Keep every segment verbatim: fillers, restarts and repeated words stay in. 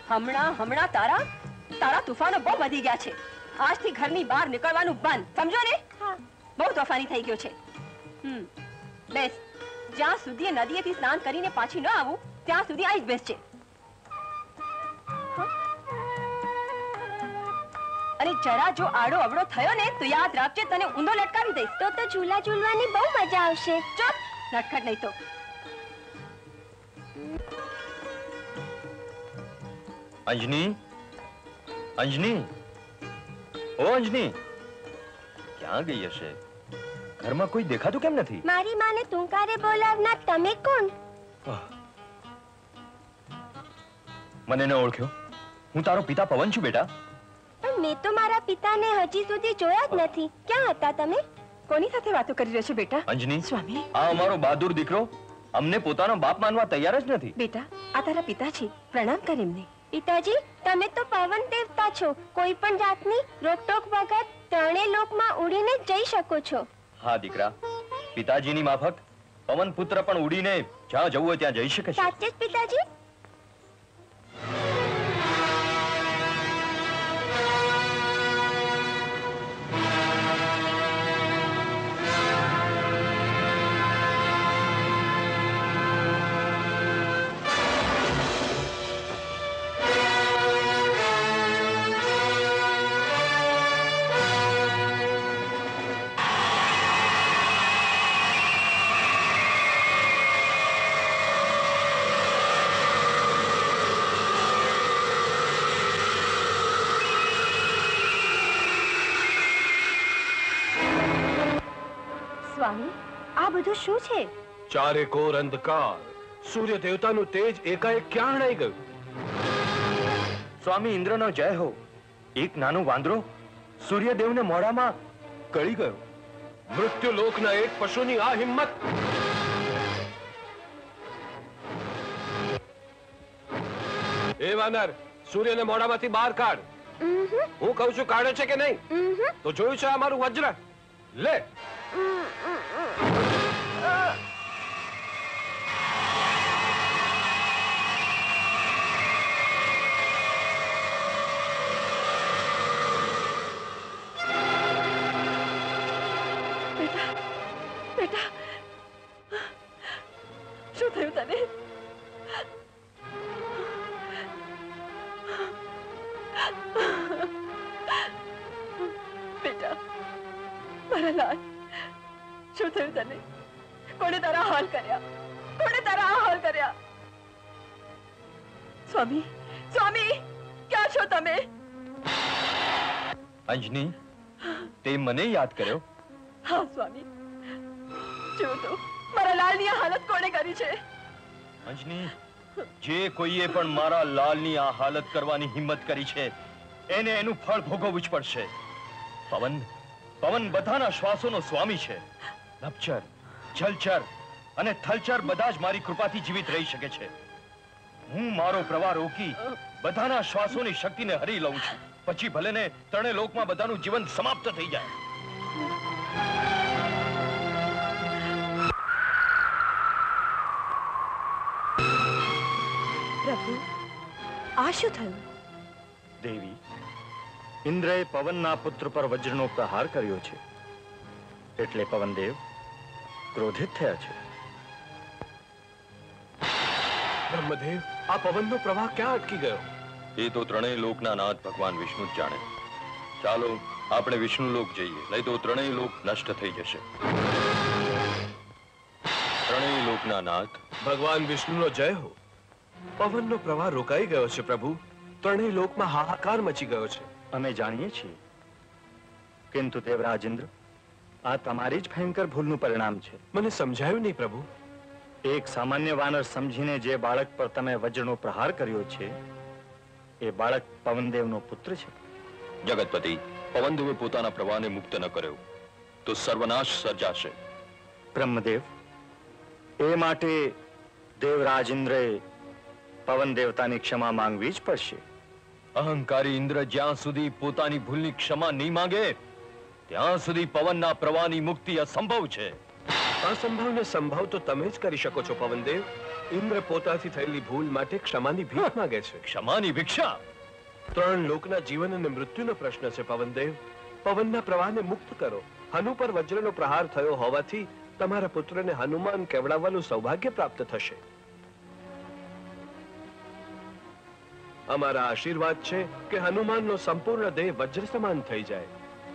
હમણાં હમણાં તારા તારા તોફાનો બહુ વધી ગયા છે. આજથી ઘરની બહાર નીકળવાનું બંધ, સમજો ને? હા. બહુ તોફાની થઈ ગયો છે. હમ બેસ. જ્યાં સુધી નદીએથી સ્નાન કરીને પાછી ન આવું ત્યાં સુધી આઈ જ બેસજે. અને જરા જો આડો અવડો થયો ને તો યાદ રાખજે, તને ઊંધો લટકાવી દઈશ. તો તો ઝૂલા ઝૂલવાની બહુ મજા આવશે. ચૂપ, નટખટ નહીં તો. અંજની, અંજની, ઓ અંજની, ક્યાં ગઈ હશે? ઘરમાં કોઈ દેખાતું કેમ નથી? મારી માને તુંકારે બોલાવનાર તમે કોણ? મને ન ઓળખ્યો? હું તારો પિતા પવન છું બેટા. પણ મેં તો મારા પિતાને હજી સુધી જોયા જ નથી. ક્યાં હતા તમે? કોની સાથે વાતો કરી રહ્યો છો બેટા? અંજની, સ્વામી, આ અમારો બહાદુર દીકરો અમને પોતાનો બાપ માનવા તૈયાર જ નથી. બેટા, આ તારા પિતા છે, પ્રણામ કર એમને. પિતાજી, તમે તો પવન દેવતા છો. કોઈ પણ જાતની રોકટોક વગર ત્રણેય લોકમાં ઉડીને જઈ શકો છો. હા દીકરા, પિતાજીની માફક પવન પુત્ર પણ ઉડીને જ્યાં જવું હોય ત્યાં જઈ શકે છે. સાચે જ પિતાજી? આ બધું શું છે? ચારે કોર અંધકાર, સૂર્ય દેવતાનું તેજ એકાએક ક્યાં હણાઈ ગયું? સ્વામી ઇન્દ્રનો જય હો. એક નાનો વાંદરો સૂર્યદેવને મોઢામાં ગળી ગયો. મૃત્યુ લોકના એક પશુની આ હિંમત! એ વાનર, સૂર્યને મોઢામાંથી બહાર કાઢ. હું કહું છું કાઢે છે કે નહીં? તો જોયું છે અમારું વજ્ર? લે. બેટા, શું થયું તને? બેટા, મારા લાલ, શું થયું તને? કોણે તારા હાલ કર્યા? કોણે તારા હાલ કર્યા? સ્વામી, સ્વામી, ક્યાં છો તમે? અંજની, તે મને યાદ કર્યો? હા સ્વામી, જો તો મારા લાલની આ હાલત કોણે કરી છે? અંજની, જે કોઈએ પણ મારા લાલની આ હાલત કરવાની હિંમત કરી છે એને એનું ફળ ભોગવવું જ પડશે. પવન, પવન બધાના શ્વાસોનો સ્વામી છે. નભચર, જલચર અને થલચર બધા જ મારી કૃપાથી જીવિત રહી શકે છે. હું મારો પ્રવાહ રોકી બધાના શ્વાસોની શક્તિને હરી લઉં છું. પછી ભલે ને ત્રણેય લોકમાં બધાનું જીવન સમાપ્ત થઈ જાય. પ્રભુ, આ શું થયું? દેવી, ઇન્દ્રએ પવનના પુત્ર પર વજ્રનો પ્રહાર કર્યો છે, એટલે પવનદેવ ક્રોધિત થયા છે. બ્રહ્મદેવ, આ પવનનો પ્રવાહ ક્યાં અટકી ગયો? એ તો ત્રણેય લોકના નાથ ભગવાન વિષ્ણુ જ જાણે. ચાલો આપણે વિષ્ણુ લોક જઈએ, નહીં તો ત્રણેય લોક નષ્ટ થઈ જશે. ત્રણેય લોકના નાથ ભગવાન વિષ્ણુનો જય હો. પવનનો પ્રવાહ રોકાઈ ગયો છે પ્રભુ. ત્રણેય લોકમાં હાહાકાર મચી ગયો છે. અમે જાણીએ છીએ, કિંતુ દેવરાજ ઇન્દ્ર, આ તમારી જ ભયંકર ભૂલનું પરિણામ છે. મને સમજાયું નહીં પ્રભુ. એક સામાન્ય વાનર સમજીને જે બાળક પર તમે વજ્રનો પ્રહાર કર્યો છે એ બાળક પવનદેવનો પુત્ર છે. જગતપતિ, પવનદેવે પોતાના પ્રવાહને મુક્ત ન કર્યો તો સર્વનાશ સર્જાશે. બ્રહ્મદેવ, એ માટે દેવરાજ ઇન્દ્રએ પવન દેવતાની ક્ષમા માંગવી જ પડશે. અહંકારી ઇન્દ્ર જ્યાં સુધી પોતાની ભૂલની ક્ષમા નહીં માંગે ત્યાં સુધી પવનના પ્રવાહની મુક્તિ અસંભવ છે. અસંભવને સંભવ તો તમે જ કરી શકો છો પવનદેવ. ઇન્દ્ર પોતાથી થયેલી ભૂલ માટે ક્ષમાની ભીખ માંગે છે. ક્ષમાની ભિક્ષા? ત્રણ લોકના જીવન અને મૃત્યુનો પ્રશ્ન છે પવનદેવ. પવનના પ્રવાહને મુક્ત કરો. હનુ પર વજ્રનો પ્રહાર થયો હોવાથી તમારા પુત્રને હનુમાન કેવડાવવાનું સૌભાગ્ય પ્રાપ્ત થશે. અમારા આશીર્વાદ છે કે હનુમાનનો સંપૂર્ણ દેહ વજ્ર સમાન થઈ જાય.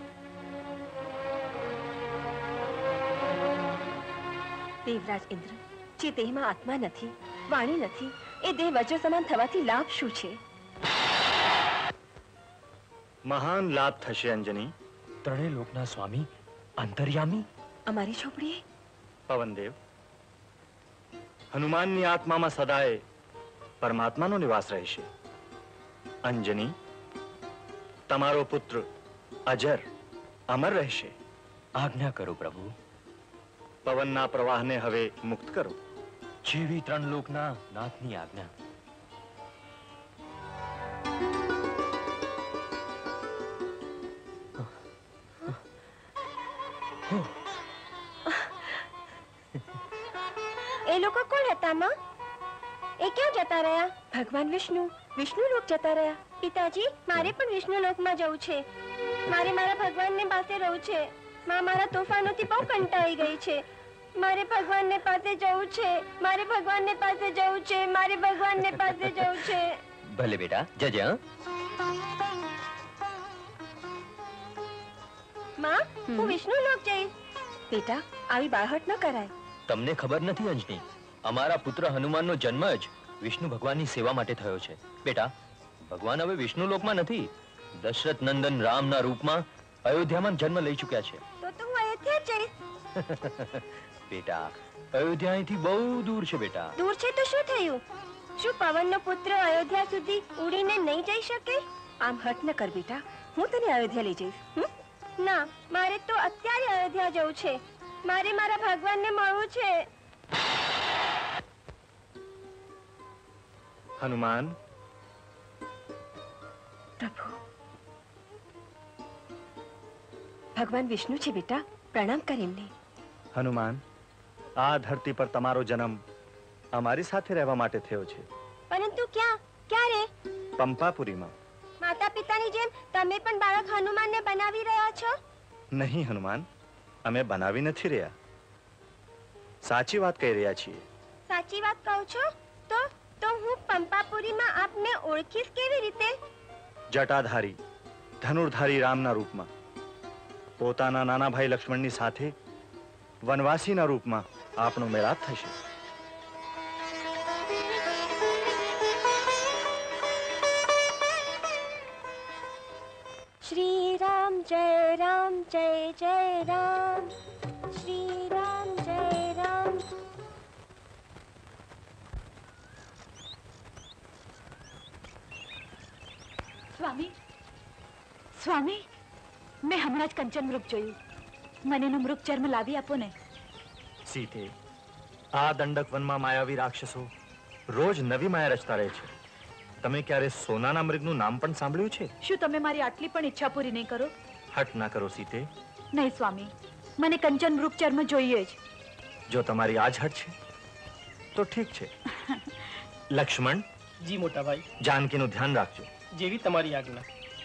દેવરાજ ઇન્દ્ર, જે દેહમાં આત્મા નથી, વાણી નથી, એ દેહ વજ્ર સમાન થવાથી લાભ શું છે? મહાન લાભ થશે અંજની. ત્રણેય લોકના સ્વામી અંતર્યામી અમારી છોપડીએ પવનદેવ, હનુમાનની આત્મામાં સદાય પરમાત્માનો નિવાસ રહેશે. અંજની, તમારો પુત્ર અજર અમર રહેશે. આજ્ઞા કરો પ્રભુ. પવનના પ્રવાહને હવે મુક્ત કરો. જેવી ત્રણ લોકના નાથની આજ્ઞા. એ લોકો કોણ હતા માં? એ ક્યાં જતા રહ્યા? ભગવાન વિષ્ણુ વિષ્ણુ લોક જતા રહ્યા. પિતાજી, મારે પણ વિષ્ણુ લોકમાં જવું છે. મારે મારા ભગવાનને પાસે રહેવું છે. માં મારા તોફાનોથી બહુ કંટાળી ગઈ છે. મારે ભગવાનને પાસે જવું છે. મારે ભગવાનને પાસે જવું છે. મારે ભગવાનને પાસે જવું છે. ભલે બેટા, જજે. માં, હું વિષ્ણુ લોક જઈશ. બેટા, આવી બાળહટ ન કરાય. તમને ખબર નથી અંજની, અમારા પુત્ર હનુમાનનો જન્મ જ વિષ્ણુ ભગવાનની સેવા માટે થયો છે. બેટા, ભગવાન હવે વિષ્ણુ લોકમાં નથી, દશરથ નંદન રામના રૂપમાં અયોધ્યામાં જન્મ લઈ ચૂક્યા છે. તો તો હું અયોધ્યા જઈશ. બેટા, અયોધ્યા અહીંથી બહુ દૂર છે બેટા. દૂર છે તો શું થયું? શું પવનનો પુત્ર અયોધ્યા સુધી ઉડીને નહીં જઈ શકે? આમ હટ ન કર બેટા, હું તને અયોધ્યા લઈ જઈશ. હમ? ના, મારે તો અત્યારે અયોધ્યા જવું છે. મારે મારા ભગવાનને મળવું છે. હનુમાન, પ્રભુ, ભગવાન વિષ્ણુ છે બેટા, પ્રણામ કર એમને. હનુમાન, આ ધરતી પર તમારો જન્મ અમારી સાથે રહેવા માટે થયો છે. પરંતુ ક્યાં? ક્યારે? પંપાપુરીમાં. માતા પિતાની જેમ તમે પણ બાળક હનુમાનને બનાવી રહ્યા છો? નહીં હનુમાન, અમે બનાવી નથી રહ્યા. સાચી વાત કહી રહ્યા છીએ. સાચી વાત કહું છો? તો તો હું પંપાપુરીમાં આપને ઓળખીશ કેવી રીતે? જટાધારી ધનુર્ધારી રામના રૂપમાં, પોતાના નાના ભાઈ લક્ષ્મણની સાથે વનવાસીના રૂપમાં આપણો મેળાપ થશે. શ્રી રામ જય રામ જય જય રામ. શ્રી રામ જય રામ. સ્વામી, સ્વામી, મેં હમણાં જ કંચન મૃગ જોયું. મને એનું મૃગ ચર્મ લાવી આપો ને. સીતે, આ દંડક વનમાં માયાવી રાક્ષસો રોજ નવી માયા રચતા રહે છે. તમે ક્યારે સોનાના મૃગનું નામ પણ સાંભળ્યું છે? શું તમે મારી આટલી પણ ઈચ્છા પૂરી નહીં કરો? હટ ના કરો સીતે. નહીં સ્વામી, મને કંચન મૃગ ચર્મ જોઈએ જ. જો તમારી આજ હટ છે તો ઠીક છે. લક્ષ્મણ. જી મોટા ભાઈ. જાનકીનું ધ્યાન રાખજો. જેવી તમારી આજ્ઞા.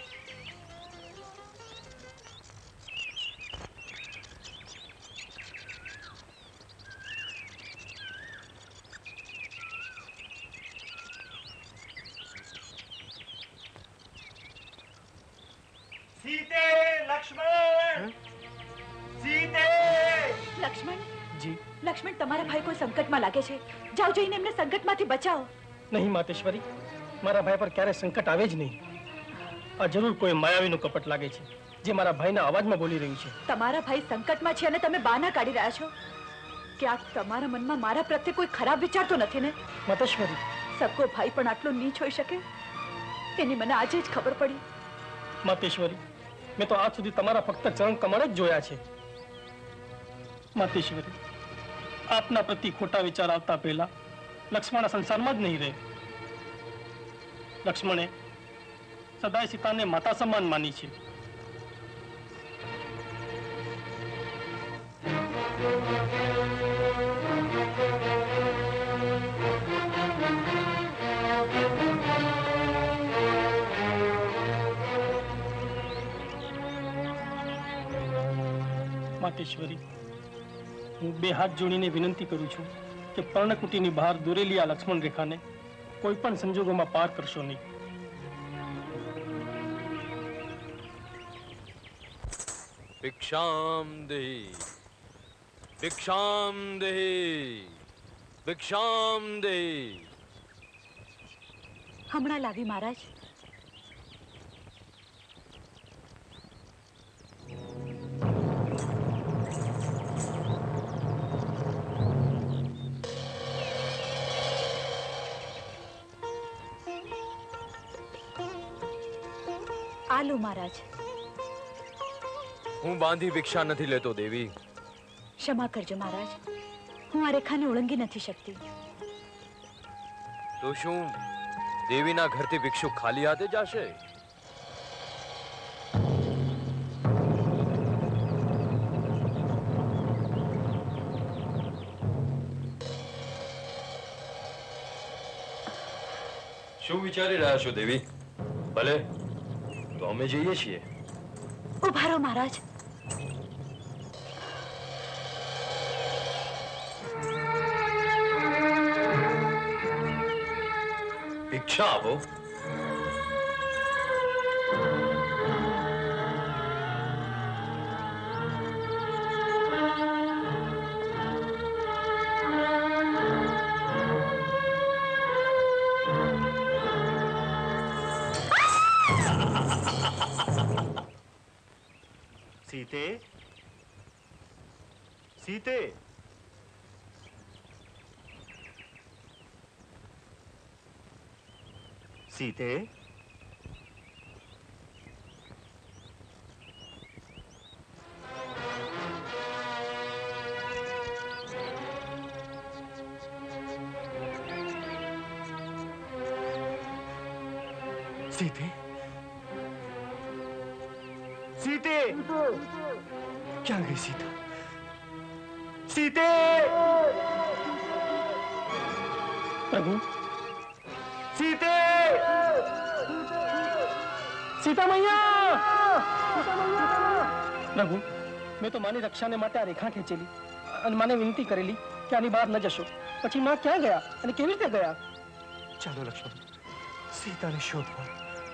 સીતે, લક્ષ્મણ, સીતે. લક્ષ્મણ, જી. લક્ષ્મણ, તમારા ભાઈ કોઈ સંકટમાં લાગે છે. જાઓ, જઈને એમને સંકટમાંથી બચાવો. નહીં માતેશ્વરી, મારા ભાઈ પર ક્યારે સંકટ આવે જ નહીં. આ જરૂર કોઈ માયાવીનું કપટ લાગે છે, જે મારા ભાઈના અવાજમાં બોલી રહ્યું છે. તમારા ભાઈ સંકટમાં છે અને તમે બહાના કાઢી રહ્યા છો. ક્યાંક તમારા મનમાં મારા પ્રત્યે કોઈ ખરાબ વિચાર તો નથી ને? માતેશ્વરી, સગો ભાઈ પણ આટલો નીચ હોઈ શકે એની મને આજે જ ખબર પડી. માતેશ્વરી, મેં તો આજ સુધી તમારા ફક્ત ચરણ કમળ જ જોયા છે. માતેશ્વરી, આપના પ્રતિ ખોટા વિચાર આવતા પહેલા લક્ષ્મણ સંસારમાં જ નહીં રહે. લક્ષ્મણે સદાય સીતાને માતા સમાન માની છે. માતેશ્વરી, હું બે હાથ જોડીને વિનંતી કરું છું કે પર્ણકુટીની બહાર દોરેલી આ લક્ષ્મણ રેખાને કોઈ પણ સંજોગોમાં પાર કરશો નહીં. ભિક્ષામ દેહી, ભિક્ષામ દેહી, ભિક્ષામ દેહી. હમણાં લાવી મહારાજ. આલો મહારાજ. હું બાંધી ભિક્ષા નથી લેતો દેવી. ક્ષમા કરજો મહારાજ, હું આ રેખાને ઓળંગી નથી શકતી. તો શું દેવીના ઘરથી ભિક્ષુ ખાલી હાથે જશે? શું વિચારી રહ્યા છો દેવી? ભલે, તો અમે જઈએ છીએ. ઉભા રહો મહારાજ. ભિક્ષા આપો. સીતે, સીતે, સીતે. સીતે, સીતે, ક્યાં ગઈ સીતા? સીતે! પ્રભુ, સીતે! સીતા મૈયા! પ્રભુ, મેં તો માની રક્ષાને માટે આ રેખા ખેંચેલી અને માને વિનંતી કરેલી કે આની બહાર ન જશો. પછી માં ક્યાં ગયા અને કેવી રીતે ગયા? ચાલો લક્ષ્મણ, સીતાને શોધવા.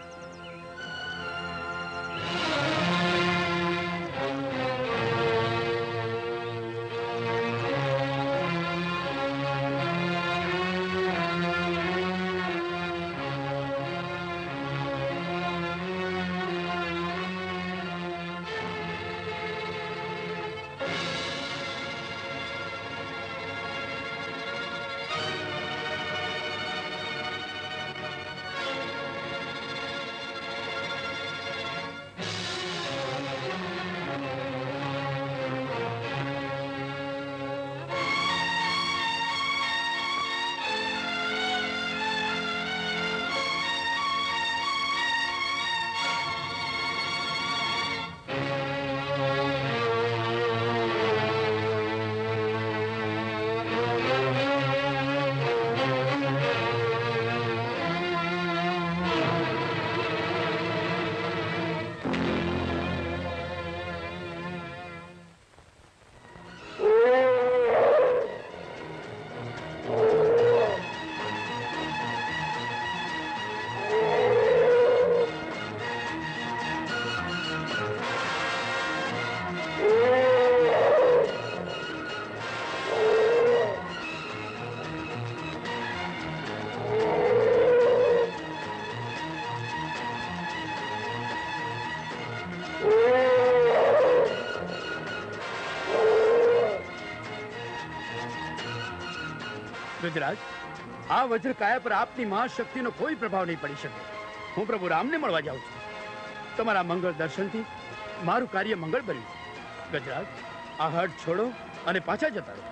ગજરાજ, આ વજ્રકાયા પર આપની મહાશક્તિનો કોઈ પ્રભાવ નહીં પડી શકે. હું પ્રભુ રામને મળવા જાઉં છું. તમારા મંગળ દર્શનથી મારું કાર્ય મંગળ બન્યું. ગજરાજ, આ હટ છોડો અને પાછા જતા રહો.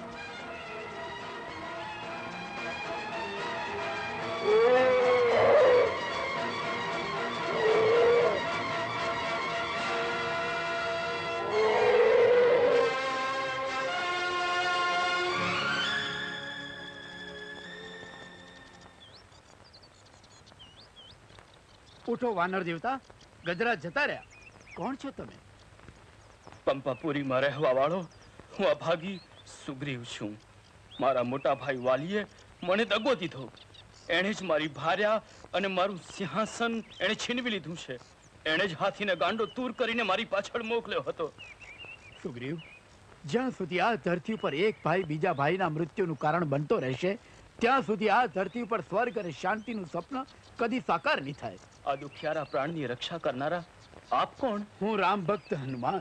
ઉઠો વાનર દેવતા, ગજરાજ જતા રહ્યા. કોણ છો તમે? પંપાપુરીમાં રહેવા વાળો હું અભાગી સુગ્રીવ છું. મારા મોટા ભાઈ વાલીએ મને દગો દીધો. એણે જ મારી ભાર્યા અને મારું સિંહાસન એણે છીનવી લીધું છે. એણે જ હાથીને ગાંડો તૂર કરીને મારી પાછળ મોકલ્યો હતો. સુગ્રીવ, જ્યાં સુધી આ ધરતી ઉપર એક ભાઈ બીજા ભાઈના મૃત્યુનું કારણ બનતો રહેશે ત્યાં સુધી આ ધરતી ઉપર સ્વર્ગ અને શાંતિનું સ્વપ્ન કદી સાકાર નહીં થાય. આ દુખિયારા પ્રાણની રક્ષા કરનારા આપ કોણ? હું રામ ભક્ત હનુમાન.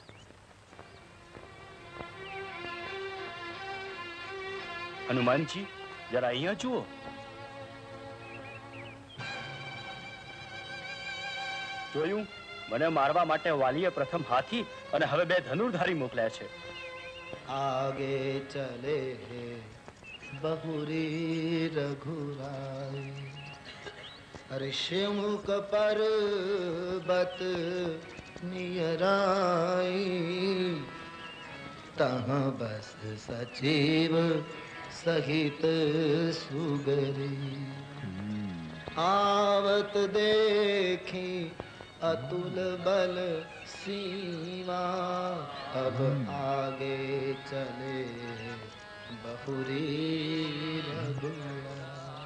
હનુમાનજી, જરા અહીંયા જુઓ. જોયું, મને મારવા માટે વાલીએ પ્રથમ હાથી અને હવે બે ધનુર્ધારી મોકલ્યા છે. आगे चले बहुरी रघुराई ऋषिमुख पर्वत नियराई तह बस सचिव सहित सुगरी आवत देखी अतुल बल सीमा अब आगे चले बहुरी रघुरा.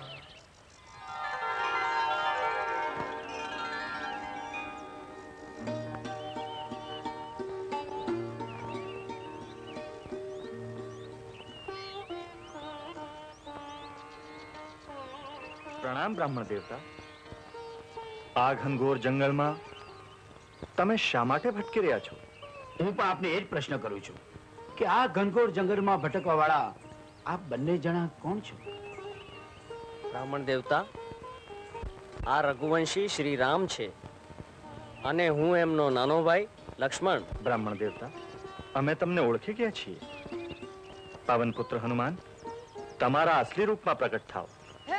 પ્રણામ બ્રાહ્મણ દેવતા. આ ઘનઘોર જંગલમાં તમે શા માટે ભટકી રહ્યા છો? હું પણ આપને એ જ પ્રશ્ન કરું છું કે આ ઘનઘોર જંગલમાં ભટકવા વાળા આપ બંને જણા કોણ છો? બ્રાહ્મણ દેવતા, આ રઘુવંશી શ્રી રામ છે અને હું એમનો નાનો ભાઈ લક્ષ્મણ. બ્રાહ્મણ દેવતા, અમે તમને ઓળખી ગયા છીએ. પાવન પુત્ર હનુમાન, તમારા અસલી રૂપમાં પ્રગટ થાઓ.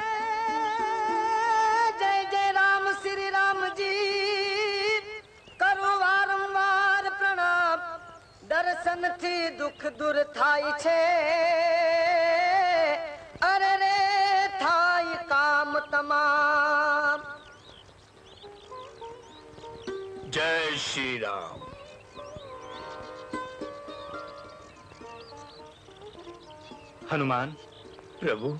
जय जय राम श्री राम जी करो वारंवार प्रणाम दर्शन थी दुख दूर थाई छे अरे रे थाई काम तमाम. જય શ્રી રામ. હનુમાન પ્રભુ,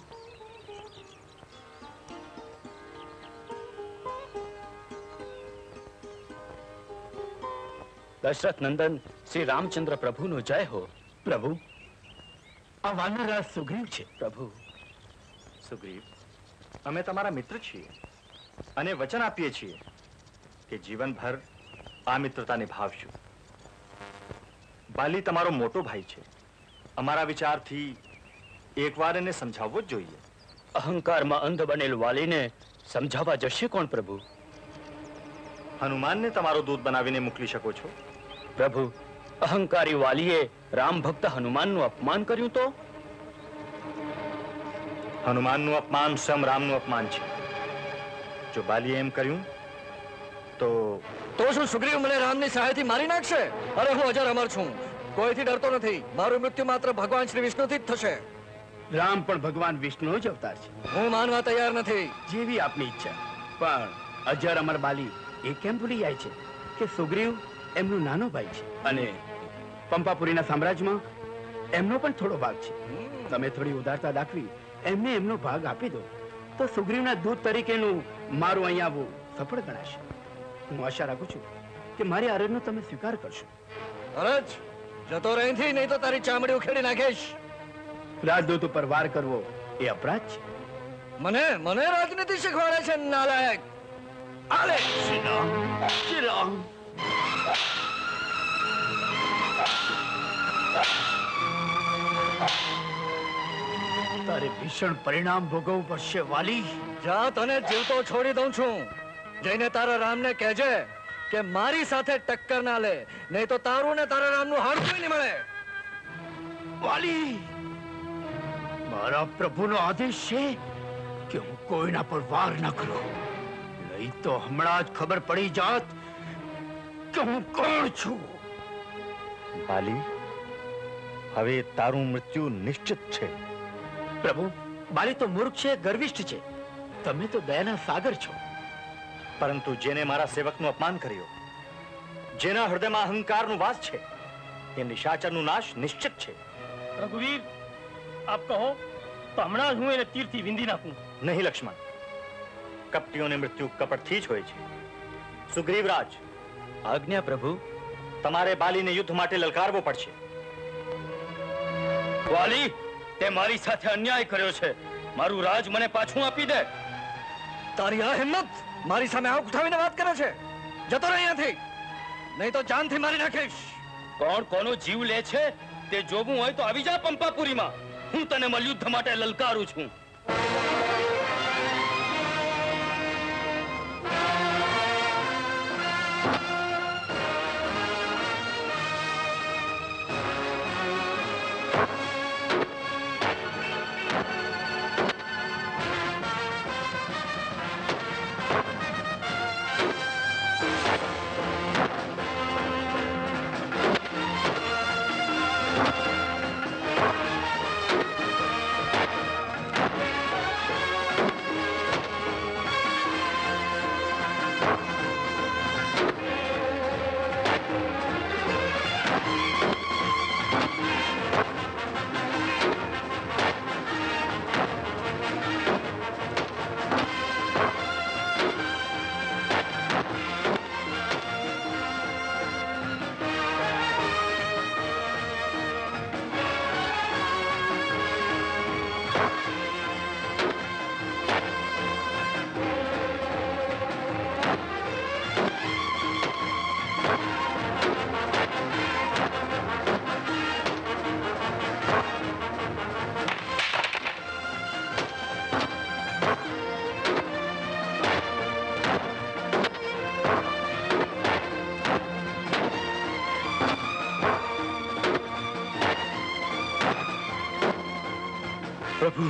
દશરથ નંદન શ્રી રામચંદ્ર પ્રભુનો જય હો. પ્રભુ, આ વાનરરાજ સુગ્રીવ છે. પ્રભુ, સુગ્રીવ, અમે તમારા મિત્ર છીએ અને વચન આપીએ છીએ કે જીવનભર આ મિત્રતા નિભાવશું. બાલી તમારો મોટો ભાઈ છે. અમારા વિચારથી એકવાર એને સમજાવવો જ જોઈએ. અહંકારમાં અંધ બનેલ વાલીને સમજાવવા જશે કોણ પ્રભુ? હનુમાનને તમારો દૂત બનાવીને મોકલી શકો છો. પ્રભુ, અહંકારી વાલીએ રામ ભક્ત હનુમાનનું અપમાન કર્યું તો? હનુમાનનું અપમાન સ્વયં રામનું અપમાન છે. જો બાલીએ એમ કર્યું તો તો શું સુગ્રીવ મને રામની સહાયથી મારી નાખશે? અરે હું અજર અમર છું, કોઈથી ડરતો નથી. મારું મૃત્યુ માત્ર ભગવાન શ્રી વિષ્ણુથી જ થશે. રામ પણ ભગવાન વિષ્ણુનો જ અવતાર છે. હું માનવા તૈયાર નથી. જેવી આપની ઈચ્છા. પણ અજર અમર બાલી એ કેમ ભૂલી જાય છે કે સુગ્રીવ એમનો નાનો ભાઈ છે અને પંપાપુરીના સામ્રાજ્યમાં એમનો પણ થોડો ભાગ છે. તમે થોડી ઉદારતા દાખવી એમને એમનો ભાગ આપી દો તો સુગ્રીવના દૂત તરીકેનું મારું અહીંયા આવવું સફળ ગણાશે. હું આશા રાખું છું કે મારી અરજનો તમે સ્વીકાર કરશો. અરજ જતો રહીથી, નહીં તો તારી ચામડી ઉખેડી નાખીશ. રાજદૂત ઉપર વાર કરવો એ અપરાધ છે. મને મને રાજનીતિ શીખવાડે છે નાલાયક. આલે શ્રી રામ, શ્રી રામ. તારે ભીષણ પરિણામ ભોગવવું પડશે વાલી. જા, તને જીવતો છોડી દઉં છું. જઈને તારા રામને કહેજે કે મારી સાથે ટક્કર ના લે, નહીં તો તારું ને તારા રામનું હાડકું નહીં મળે. વાલી, મારા પ્રભુનો આદેશ છે કે હું કોઈના પર વાર ન કરું, નહીં તો હમણાં જ ખબર પડી જાત કે હું કોણ છું. બાલી, હવે તારું મૃત્યુ નિશ્ચિત છે. પ્રભુ, બાલી તો મૂર્ખ છે, ગર્વિષ્ઠ છે. તમે તો દયાના સાગર છો. પરંતુ જેને મારા સેવકનું અપમાન કર્યું, જેના હૃદયમાં અહંકારનો વાસ છે, એ નિશાચરનું નાશ નિશ્ચિત છે. રઘુવીર, આપ કહો તો હમણાં જ હું એને તીરથી વિંધી નાખું. નહીં લક્ષ્મણ, કપટીઓની મૃત્યુ કપટથી જ હોય છે. સુગ્રીવરાજ, આજ્ઞા પ્રભુ. તમારે બાલીને યુદ્ધ માટે લલકારવો પડશે. વાલી, તે મારી સાથે અન્યાય કર્યો છે. મારું રાજ મને પાછું આપી દે. તારી આ હિંમત મારી સામે આંખ ઉઠાવીને વાત કરે છે? જતો રહે અહીંયાથી, નહીં તો જાનથી મારી નાખીશ. કોણ કોનો જીવ લે છે તે જોવું હોય તો આવી જા પંપાપુરીમાં. હું તને મલયુદ્ધ માટે લલકારું છું. પ્રભુ,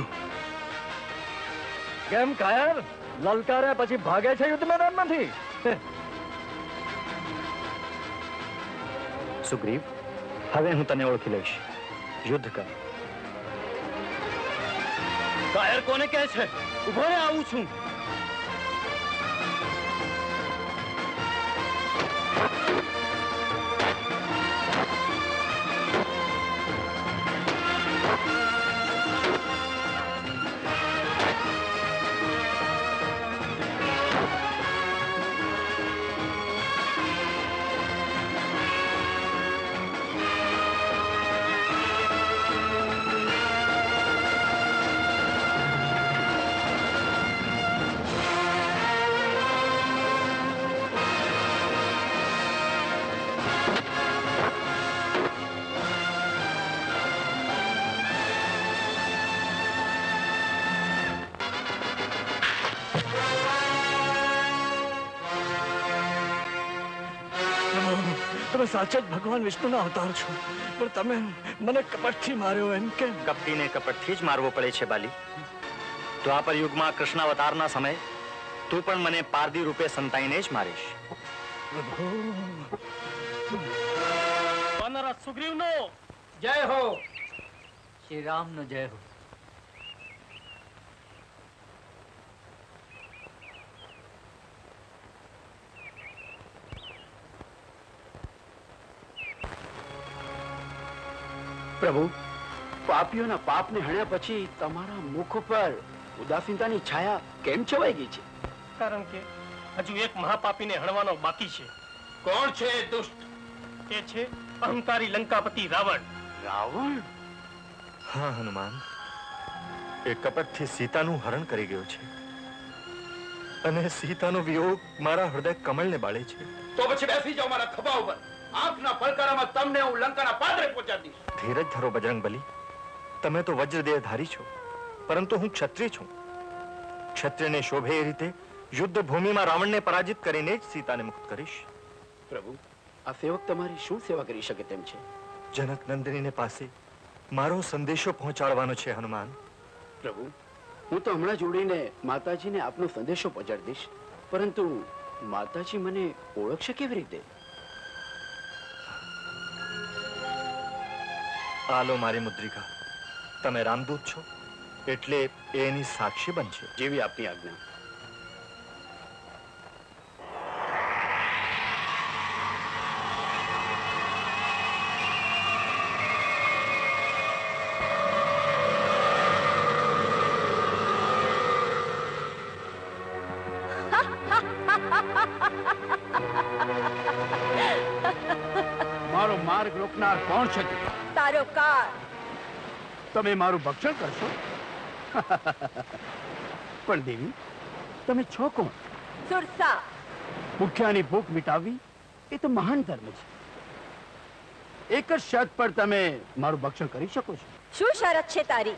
કેમ કાયર લલકારે પછી ભાગે છે યુદ્ધ મેદાનમાંથી? સુગ્રીવ, હવે હું તને ઓળખી લઈશ. યુદ્ધ કર. કાયર કોને કહે છે? ઉભો રે, આવું છું. તમે સાચા જ ભગવાન વિષ્ણુના અવતાર છો, પણ તમે મને કપટથી માર્યો એમ કેમ? કપટીને કપટથી જ મારવો પડે છે બાલી. દ્વાપર યુગમાં કૃષ્ણાવતારના સમયે તું પણ મને પારધી રૂપે સંતાઈને જ મારીશ. વાનરા સુગ્રીવનો જય હો. શ્રી રામનો જય હો. પ્રભુ, પાપીઓના પાપને હણ્યા પછી તમારા મુખ પર ઉદાસીનતાની છાયા કેમ છવાઈ ગઈ છે? કારણ કે હજુ એક મહાપાપીને હણવાનો બાકી છે. કોણ છે એ દુષ્ટ? એ છે અહંકારી લંકાપતિ રાવણ. રાવણ? હા હનુમાન, એ કપટથી સીતાનું હરણ કરી ગયો છે અને સીતાનો વિયોગ મારા હૃદય કમળને બાળે છે. તો પછી બેસી જાઓ મારા ખભા ઉપર. આંખના પલકારામાં તમને હું લંકાના પાદરે પહોંચાડી દઈશ. ધીરજ ધરો બજરંગબલી. તમે તો વજ્રદેહધારી છો, પરંતુ હું ક્ષત્રિય છું. ક્ષત્રિયને શોભે એ રીતે યુદ્ધ ભૂમિમાં રાવણને પરાજિત કરીને જ સીતાને મુક્ત કરીશ. પ્રભુ, આ સેવક તમારી શું સેવા કરી શકે તેમ છે? જનક નંદનીને પાસે મારો સંદેશો પહોંચાડવાનો છે હનુમાન. પ્રભુ, હું તો હમણાં જોડીને માતાજીને આપનો સંદેશો પહોંચાડી દઈશ, પરંતુ માતાજી મને ઓળખશે કેવી રીતે? આલો મારી મુદ્રિકા. તમે રામદૂત છો એટલે એની સાક્ષી બનશે. જેવી આપની આજ્ઞા. મારો માર્ગ રોકનાર કોણ છે? તારો કાર. તમે મારું ભક્ષણ કરશો? પણ દેવી, તમે છો કોણ? સુરસા. ભૂખ્યાની ભૂખ મિટાવવી એ તો મહાન ધર્મ છે. એક જ શરત પર તમે મારું ભક્ષણ કરી શકો છો. શું શરત છે તારી?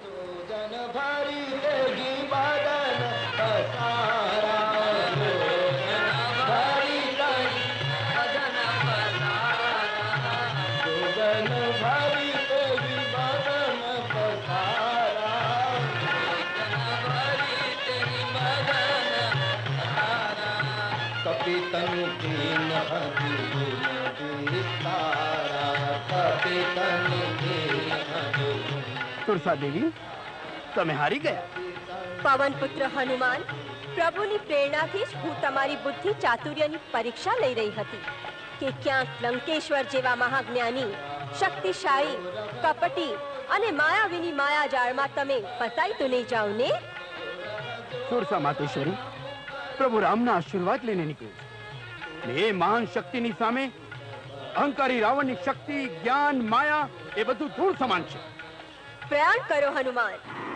સુરસા દેવી, તમે હારી ગયા. પવન પુત્ર હનુમાન, પ્રભુની પ્રેરણાથી જ હું તમારી બુદ્ધિ ચાતુર્યની પરીક્ષા લઈ રહી હતી કે ક્યાંક લંકેશ્વર જેવા મહાજ્ઞાની, શક્તિશાળી, કપટી અને માયાવીની માયાજાળમાં તમે ફસાઈ તો નહીં જાઓ ને? સુરસા માતેશ્વરી, પ્રભુ રામના આશીર્વાદ લઈને નીકળ્યું છે. એ મહાન શક્તિની સામે અહંકારી રાવણની શક્તિ, જ્ઞાન, માયા એ બધું ધૂળ સમાન છે. પ્રયાણ કરો હનુમાન.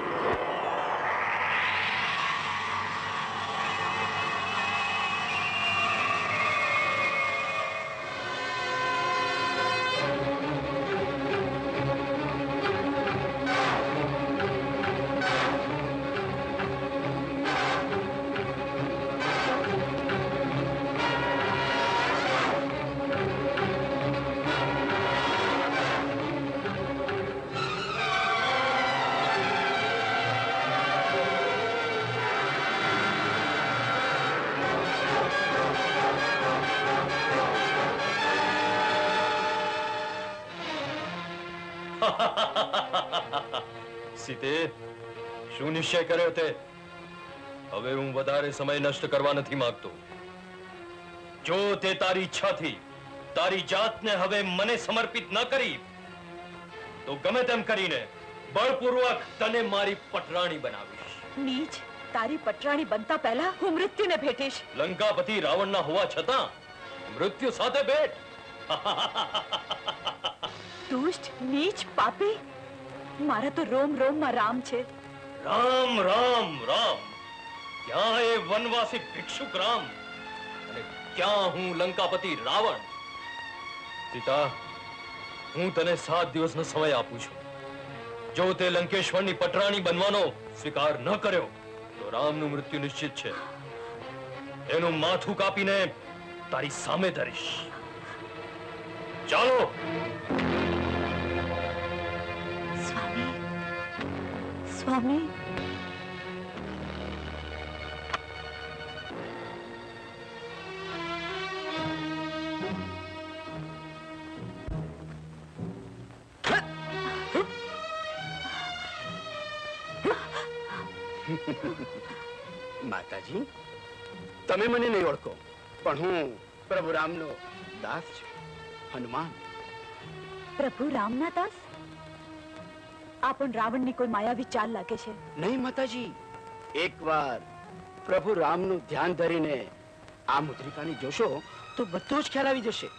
સીતે, શું નિશ્ચય કર્યો તે? હવે હું વધારે સમય નષ્ટ કરવા નથી માંગતો. જો તે તારી ઈચ્છાથી તારી જાતને હવે મને સમર્પિત ન કરી તો ગમે તેમ કરીને બળપૂર્વક તને મારી પટરાણી બનાવીશ. નીચ, તારી પટરાણી બનતા પહેલા હું મૃત્યુને ભેટીશ. લંકાપતિ રાવણના હોવા છતાં મૃત્યુ સાથે ભેટ? દુષ્ટ, નીચ, પાપી, મારા તો રોમ રોમ માં રામ છે. રામ રામ રામ, ક્યાં એ વનવાસી ભિક્ષુક રામ અને ક્યાં હું લંકાપતિ રાવણ. સીતા, હું તને સાત દિવસનો સમય આપું છું. જો તે લંકેશ્વરની પટરાણી બનવાનો સ્વીકાર ન કર્યો તો રામનું મૃત્યુ નિશ્ચિત છે. એનું માથું કાપીને તારી સામે ધરીશ. ચાલો. સ્વામી, સ્વામી, માતાજી, તમે મને નહીં ઓળખો, પણ હું પ્રભુ રામનો દાસ છું, હનુમાન. પ્રભુ રામના દાસ? આ પણ રાવણની કોઈ માયાવી ચાલ લાગે છે. નહીં માતાજી, એકવાર પ્રભુ રામનું ધ્યાન ધરીને આ મુદ્રિકાને જોશો તો બધો જ ખ્યાલ આવી જશે.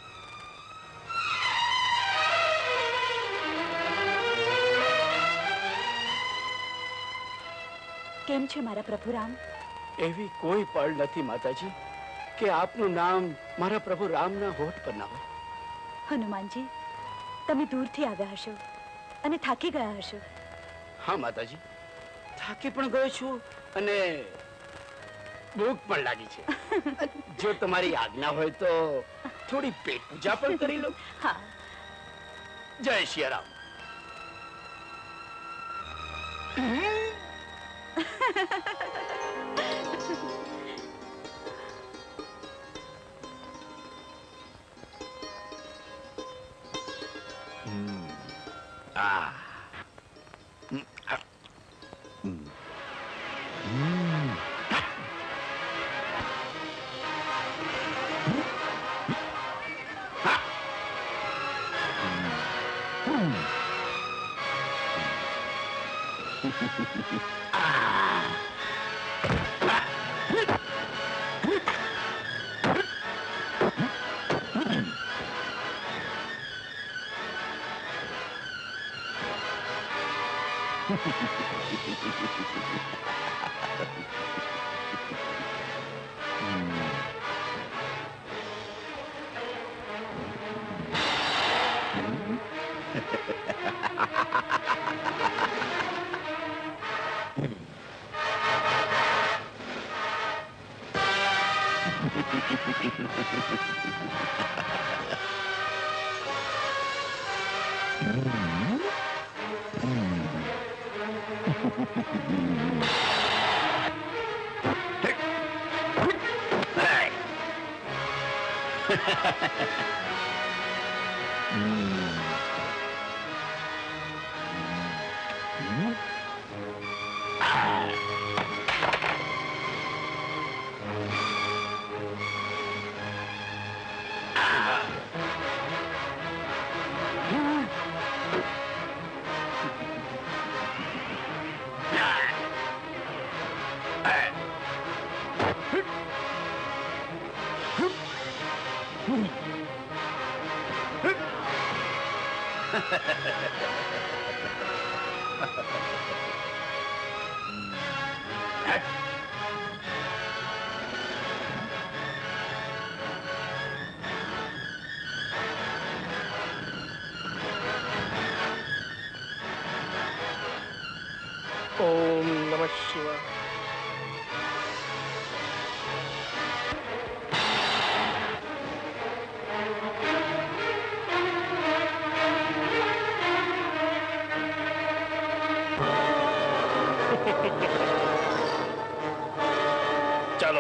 કેમ છે મારા પ્રભુ રામ? એવી કોઈ પળ નથી માતાજી કે આપનું નામ મારા પ્રભુ રામના હોઠ પર ના હોય. હનુમાનજી, તમે દૂરથી આવ્યા હશો અને થાકી ગયા હશો. હા માતાજી, થાકી પણ ગયો છું અને ભૂખ પણ લાગી છે. જો તમારી આજ્ઞા હોય તો થોડી પેટ પૂજા પણ કરી લો. હા. જય Shri Ram. Ah. Mm. Ah. Mm. Mm. Ah. Mm. Ah. Ah. ओम नमः शिवाय। चलो।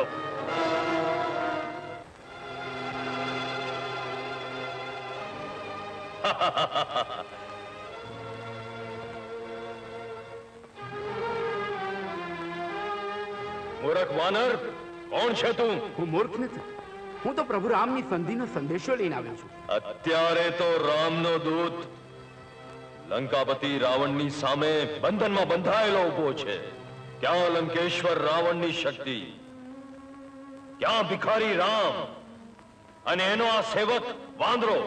મૂર્ખ વાનર, કોણ છે તું? હું મૂર્ખ નથી, હું તો પ્રભુ રામની સંધિનો સંદેશો લઈને આવ્યો છું. અત્યારે તો રામનો દૂત લંકાપતિ રાવણની સામે બંધનમાં બંધાયેલો ઉભો છે. ક્યાં લંકેશ્વર રાવણની શક્તિ, ક્યાં ભિખારી રામ અને એનો આ સેવક વાંદરો?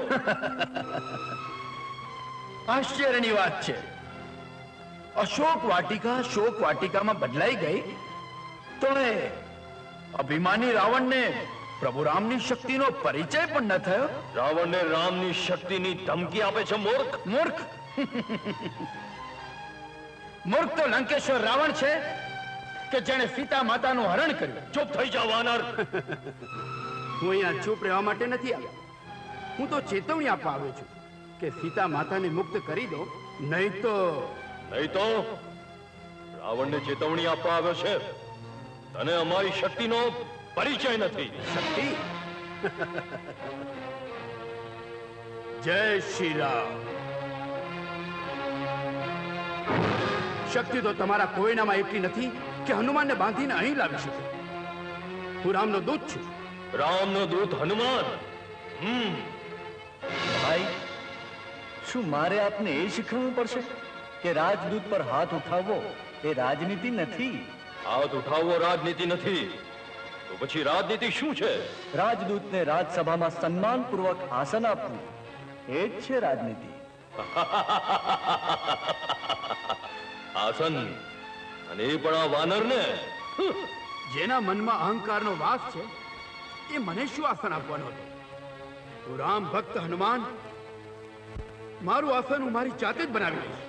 આશ્ચર્યની વાત છે, અશોક વાટિકા શોક વાટિકામાં બદલાઈ ગઈ તો એ અભિમાની રાવણને પ્રભુ રામની શક્તિનો પરિચય પણ ન થયો. રાવણને રામની શક્તિની ધમકી આપે છે મૂર્ખ. મૂર્ખ મૂર્ખ તો લંકેશ્વર રાવણ છે કે જેણે સીતા માતાનું હરણ કર્યું. ચૂપ થઈ જાવ વાનર. હું અહીંયા ચૂપ રહેવા માટે નથી આવ્યો, હું તો ચેતવણી આપવા આવ્યો છું કે સીતા માતાને મુક્ત કરી દો, નહીં તો નહીં તો રાવણને ચેતવણી આપવા આવ્યો છે. તને અમારી શક્તિનો પરિચય નથી. શક્તિ? જય શ્રી રામ. શક્તિ તો તમારા કોઈનામાં એટલી નથી કે હનુમાનને બાંધીને અહીં લાવી શકે. હું રામનો દૂત છું. રામનો દૂત હનુમાન? હમ ભાઈ, શું મારે આપને એ શીખવવું પડશે કે રાજદૂત પર હાથ ઉઠાવવો એ રાજનીતિ નથી? હાથ ઉઠાવવો રાજનીતિ નથી તો પછી રાજનીતિ શું છે? રાજદૂતને રાજસભામાં સન્માનપૂર્વક આસન આપવું એ જ છે રાજનીતિ. આસન? અને એ પણ આ વાનરને? જેના મનમાં અહંકારનો વાસ છે એ મને શું આસન આપવાનો હતો? હું રામ ભક્ત હનુમાન મારું આસન હું મારી જાતે જ બનાવી લઈશ.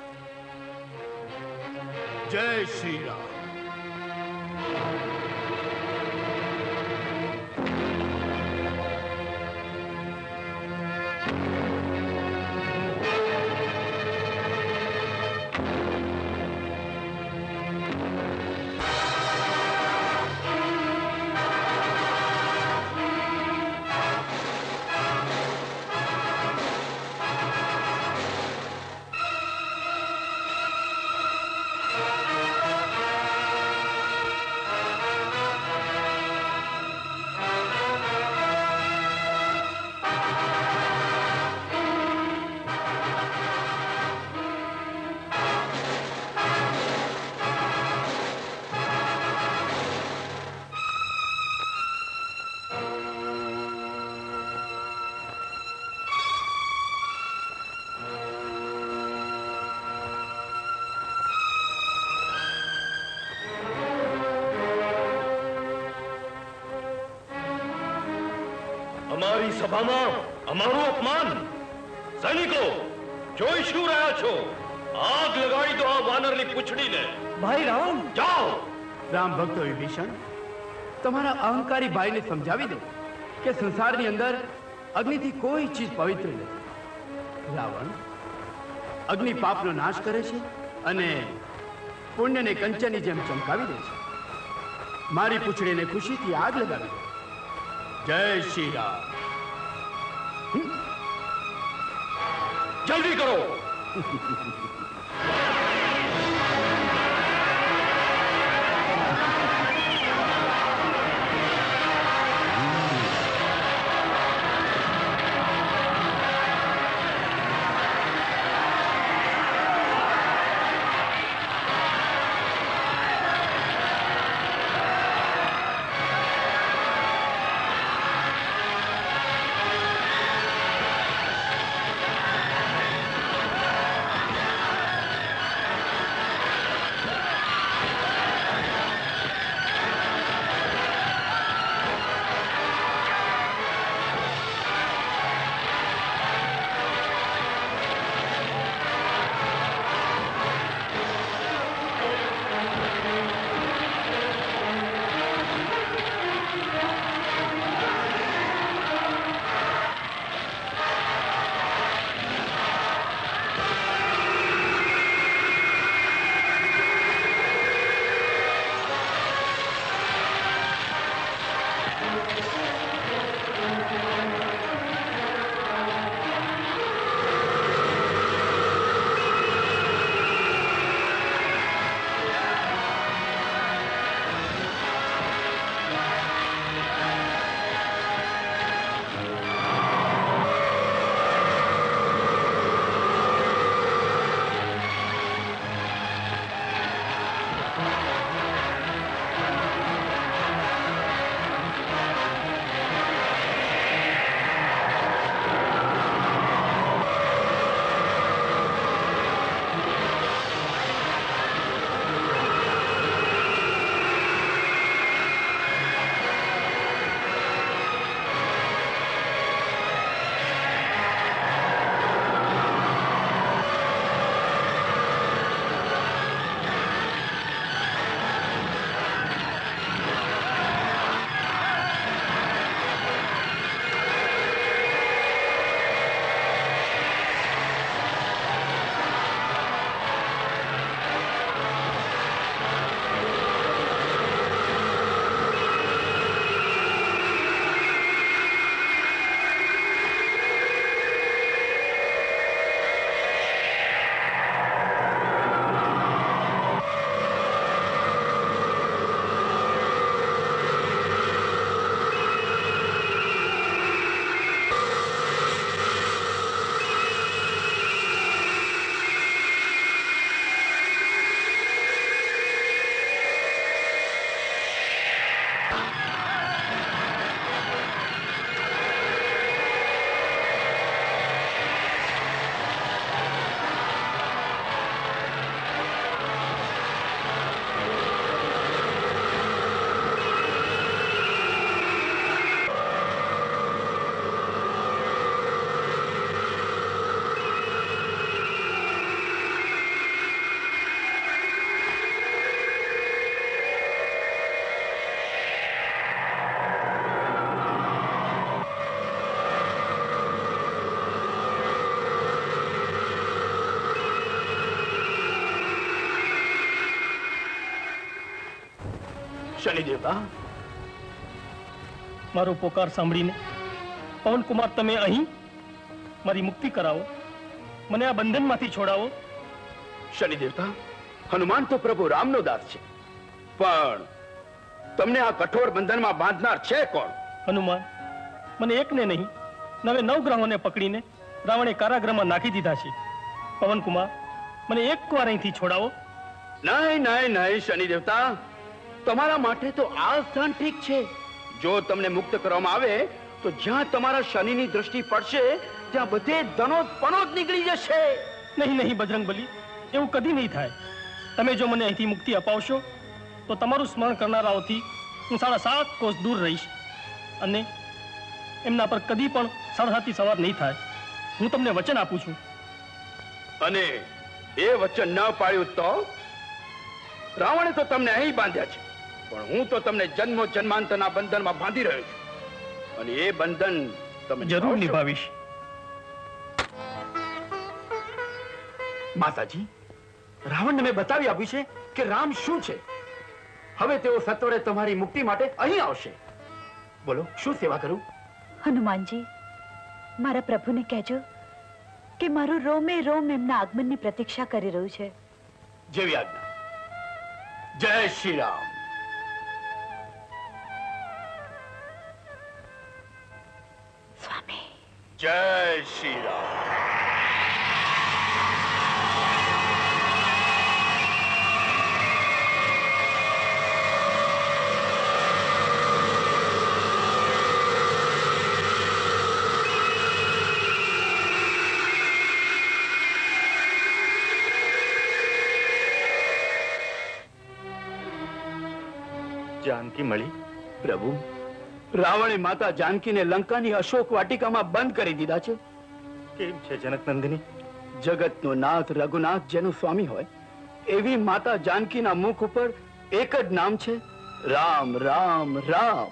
જય શ્રી રામ. તમારી સભામાં અમારું અપમાન! સૈનિકો, જોઈ શું રહ્યા છો? આગ લગાડી દો આ વાનરની પૂંછડીને! ભાઈ રામ, જાઓ! રામ ભક્તો વિભીષણ, તમારા અહંકારી ભાઈને સમજાવી દો કે સંસારની અંદર અગ્નિથી કોઈ ચીજ પવિત્ર નથી. રાવણ અગ્નિ પાપનો નાશ કરે છે અને પુણ્યને કંચનની જેમ ચમકાવી દે છે. મારી પૂંછડીને ખુશીથી આગ લગાવી દો. જય શ્રી રામ. જલ્દી કરો! શનિ દેવતા, મારો પોકાર સાંભળીને પવનકુમાર તમે અહીં મારી મુક્તિ કરાવો, મને આ બંધનમાંથી છોડાવો. શનિ દેવતા, હનુમાન તો પ્રભુ રામનો દાસ છે, પણ તમને આ કઠોર બંધનમાં બાંધનાર છે કોણ? હનુમાન, મને એકને નહીં નવે નવ ગ્રહોને પકડીને રાવણે કારાગૃહમાં નાખી દીધા છે. પવનકુમાર, મને એકવાર અહીંથી છોડાવો. નહીં નહીં નહીં શનિ દેવતા, તમારા માટે તો આ સ્થાન ઠીક છે. જો તમને મુક્ત કરવામાં આવે તો જ્યાં તમારા શનિની દ્રષ્ટિ પડશે ત્યાં બધે ધનો પનો જ નીકળી જશે. નહીં નહીં બજરંગબલી, એવું કદી નહીં થાય. તમે જો મને અહીંથી મુક્તિ અપાવશો તો તમારું સ્મરણ કરનારાઓથી હું સાડા સાત કોસ દૂર રહીશ અને એમના પર કદી પણ સળહળતી સવાર નહીં થાય. હું તમને વચન આપું છું. અને એ વચન ન પાળ્યું તો રાવણે તો તમને અહીં બાંધ્યા છે, પણ હું તો તમને જન્મો જન્માંતરના બંધનમાં બાંધી રહ્યો છું, અને એ બંધન તમે જરૂર નિભાવીશ. માતાજી, રાવણને મેં બતાવી આપ્યું છે કે રામ શું છે. હવે તેઓ સત્વરે તમારી મુક્તિ માટે અહીં આવશે. બોલો, શું સેવા કરું? હનુમાનજી, મારા પ્રભુને કહેજો કે મારું રોમે રોમ એમના આગમનની પ્રતીક્ષા કરી રહ્યું છે. જેવી આજ્ઞા. જય શ્રી રામ. સ્વામી, જય શ્રી રામ. જાનકી મળી? પ્રભુ, રાવણે માતા જાનકીને લંકાની અશોક વાટિકામાં બંધ કરી દીધા છે. કેમ છે જનક નંદિની? જગતનો નાથ રઘુનાથ જેનું સ્વામી હોય એવી માતા જાનકીના મુખ ઉપર એક જ નામ છે, રામ રામ રામ.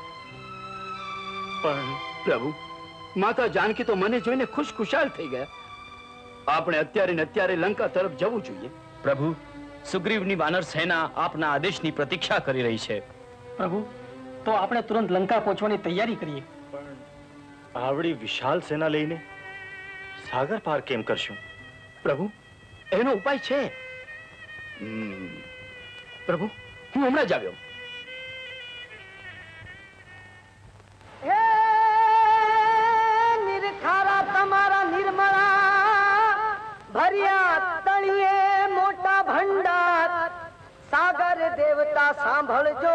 પણ પ્રભુ, માતા જાનકી તો મને જોઈને ખુશખુશાલ થઈ ગયા. આપણે અત્યારે ને અત્યારે લંકા તરફ જવું જોઈએ. પ્રભુ, સુગ્રીવની વાનર સેના આપના આદેશની પ્રતીક્ષા કરી રહી છે. પ્રભુ, તો આપણે તુરંત લંકા પહોંચવાની તૈયારી કરીએ. પણ આવડી વિશાળ સેના લઈને સાગર પાર કેમ કરશું? પ્રભુ, એનો ઉપાય છે. હમ. પ્રભુ, હું હમણાં જ આવ્યો. નિરખારા તમારા નિર્મળા ભર્યા તળિયે મોટા ભંડાર, સાગર દેવતા સાંભળજો,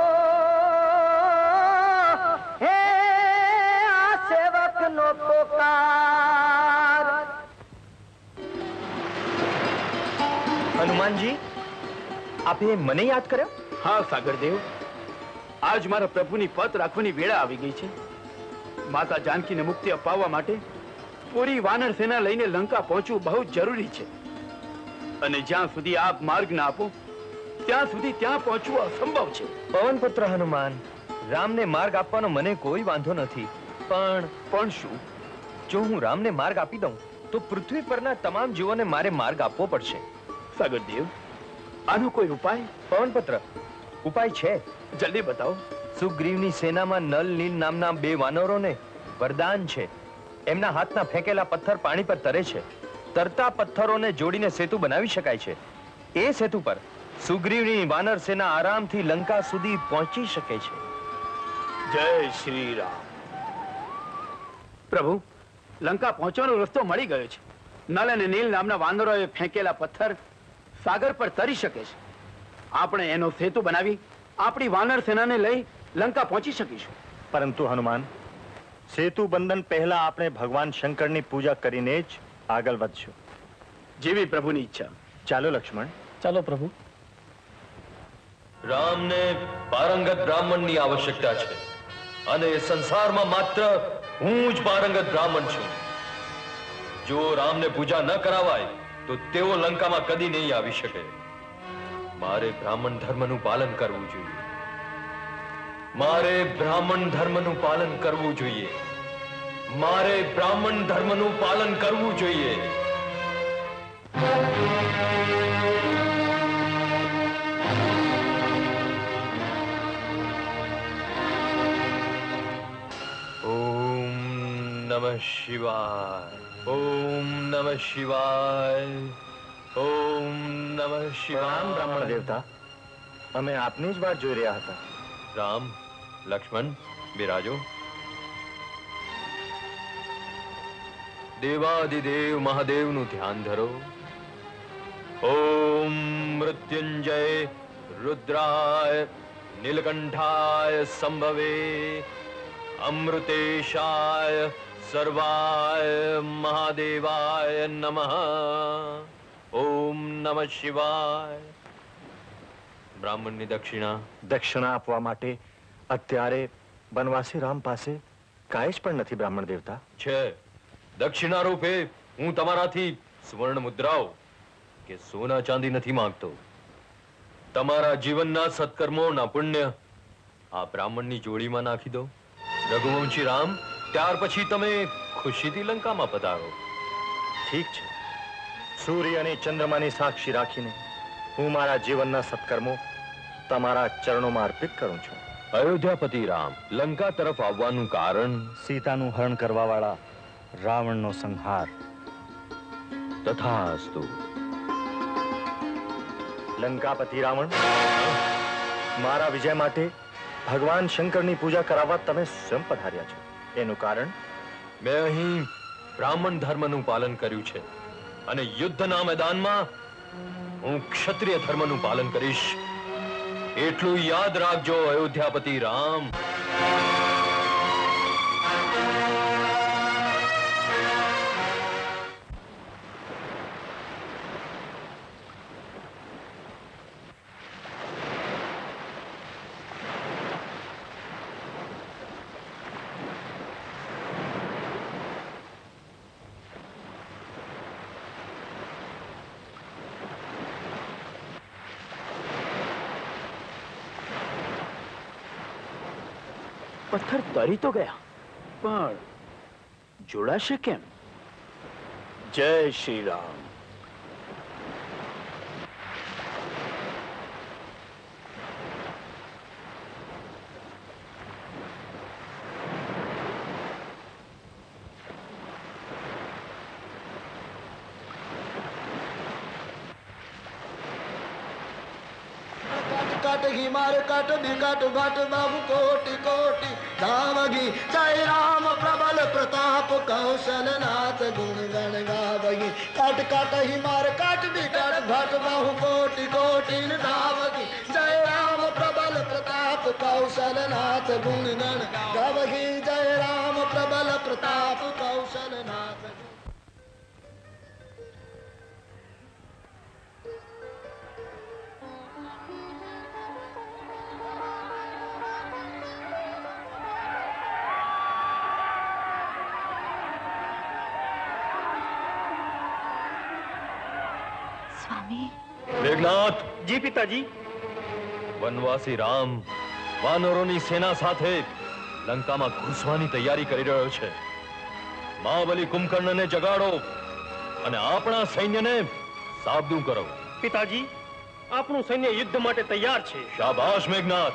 હે આ સેવક નો પોકાર. હનુમાનજી, આપે મને યાદ કર્યો? હા સાગરદેવ, આજ મારા પ્રભુની પત રાખવાની વેળા આવી ગઈ છે. માતા જાનકીને મુક્તિ અપાવવા માટે પૂરી વાનર સેના લઈને લંકા પહોંચવું બહુ જરૂરી છે, અને જ્યાં સુધી આપ માર્ગ ના આપો ત્યાં સુધી ત્યાં પહોંચવું અસંભવ છે. પવનપુત્ર હનુમાન, રામને માર્ગ આપવાનો મને કોઈ વાંધો નથી, પણ પણ શું? જો હું રામને માર્ગ આપી દઉં તો પૃથ્વી પરના તમામ જીવોને મારે માર્ગ આપવો પડશે. સાગરદેવ, આનો કોઈ ઉપાય? પવનપુત્ર, ઉપાય છે. જલ્દી બતાવો. સુગ્રીવની સેનામાં નલ નીલ નામના બે વાનરોને વરદાન છે. એમના હાથના ફેંકેલા પથ્થર પાણી પર તરે છે. તરતા પથ્થરોને જોડીને સેતુ બનાવી શકાય છે. એ સેતુ પર સુગ્રીવની વાનર સેના આરામથી લંકા સુધી પહોંચી શકે છે. જય શ્રી રામ. પ્રભુ, લંકા પહોંચવાનો રસ્તો મળી ગયો છે. નલ અને નીલ નામના વાનરોએ ફેંકેલા પથ્થર સાગર પર તરી શકે છે. આપણે એનો સેતુ બનાવી આપણી વાનર સેનાને લઈ લંકા પહોંચી શકીશું. પરંતુ હનુમાન, સેતુ બંધન પહેલા આપણે ભગવાન શંકરની પૂજા કરીને જ આગળ વધશું. જેવી પ્રભુની ઈચ્છા. ચાલો લક્ષ્મણ. ચાલો પ્રભુ. રામને પારંગત બ્રાહ્મણની આવશ્યકતા છે, અને સંસારમાં માત્ર હું જ પારંગત બ્રાહ્મણ છું. જો રામને પૂજા ન કરાવાય તો તેઓ લંકામાં કદી નહીં આવી શકે. મારે બ્રાહ્મણ ધર્મનું પાલન કરવું જોઈએ. મારે બ્રાહ્મણ ધર્મનું પાલન કરવું જોઈએ. મારે બ્રાહ્મણ ધર્મનું પાલન કરવું જોઈએ. ઓમ નમઃ શિવાય. ઓમ નમઃ શિવાય. ઓમ નમઃ શિવાય. બ્રાહ્મણ દેવતા, અમે આપની જ વાટ જોઈ રહ્યા હતા. રામ, લક્ષ્મણ, બિરાજો. દેવાદિદેવ મહાદેવનું ધ્યાન ધરો. ઓમ મૃત્યુંજય રુદ્રાય નીલકંઠાય સંભવે અમૃતેશાય સર્વાય મહાદેવાય નમઃ. ઓમ નમઃ શિવાય. બ્રાહ્મણની દક્ષિણા. દક્ષિણા આપવા માટે અત્યારે વનવાસી રામ પાસે કાંઈ જ પણ નથી બ્રાહ્મણ દેવતા. છે. દક્ષિણા રૂપે હું તમારાથી સુવર્ણ મુદ્રાઓ કે સોના ચાંદી નથી માંગતો. તમારા જીવનના સત્કર્મોના પુણ્ય આ બ્રાહ્મણની જોડીમાં નાખી દો. રઘુવંશી રામ, ત્યાર પછી તમે ખુશીથી લંકામાં પધારો. ઠીક છે. સૂર્ય અને ચંદ્રમાની સાક્ષી રાખીને હું મારા જીવનના સત્કર્મો તમારા ચરણોમાં અર્પિત કરું છું. અયોધ્યાપતિ રામ, લંકા તરફ આવવાનું કારણ? સીતાનું હરણ કરવા વાળા રાવણનો સંહાર. તથાસ્તુ. લંકાપતિ રાવણ, મારા વિજય માટે ભગવાન શંકરની પૂજા કરાવવા તમે સ્વયં પધાર્યા છો. એનું કારણ? મેં અહીં બ્રાહ્મણ ધર્મનું પાલન કર્યું છે અને યુદ્ધના મેદાનમાં હું ક્ષત્રિય ધર્મનું પાલન કરીશ. એટલું યાદ રાખજો અયોધ્યાપતિ રામ. પથ્થર તરી તો ગયા, પણ જોડાશે કેમ? જય શ્રી રામ. काट ही मार काट भी काट भाट बाबू कोटि कोटि धावगी जय राम प्रबल प्रताप कौशल नाथ गुण गण गावगी काट काट ही मार काट भी काट भाट बाहु कोटि कोटि धावगी जय राम प्रबल प्रताप कौशल नाथ गुण गण गावगी जय राम प्रबल प्रताप कौशल नाथ. મેઘનાથ. જી પિતાજી. વનવાસી રામ વાનરોની સેના સાથે લંકામાં ઘૂસવાની તૈયારી કરી રહ્યો છે. મહાબલી કુંભકર્ણને જગાડો અને આપણા સૈન્યને સાબદું કરો. પિતાજી, આપણું સૈન્ય યુદ્ધ માટે તૈયાર છે. શાબાશ મેઘનાથ.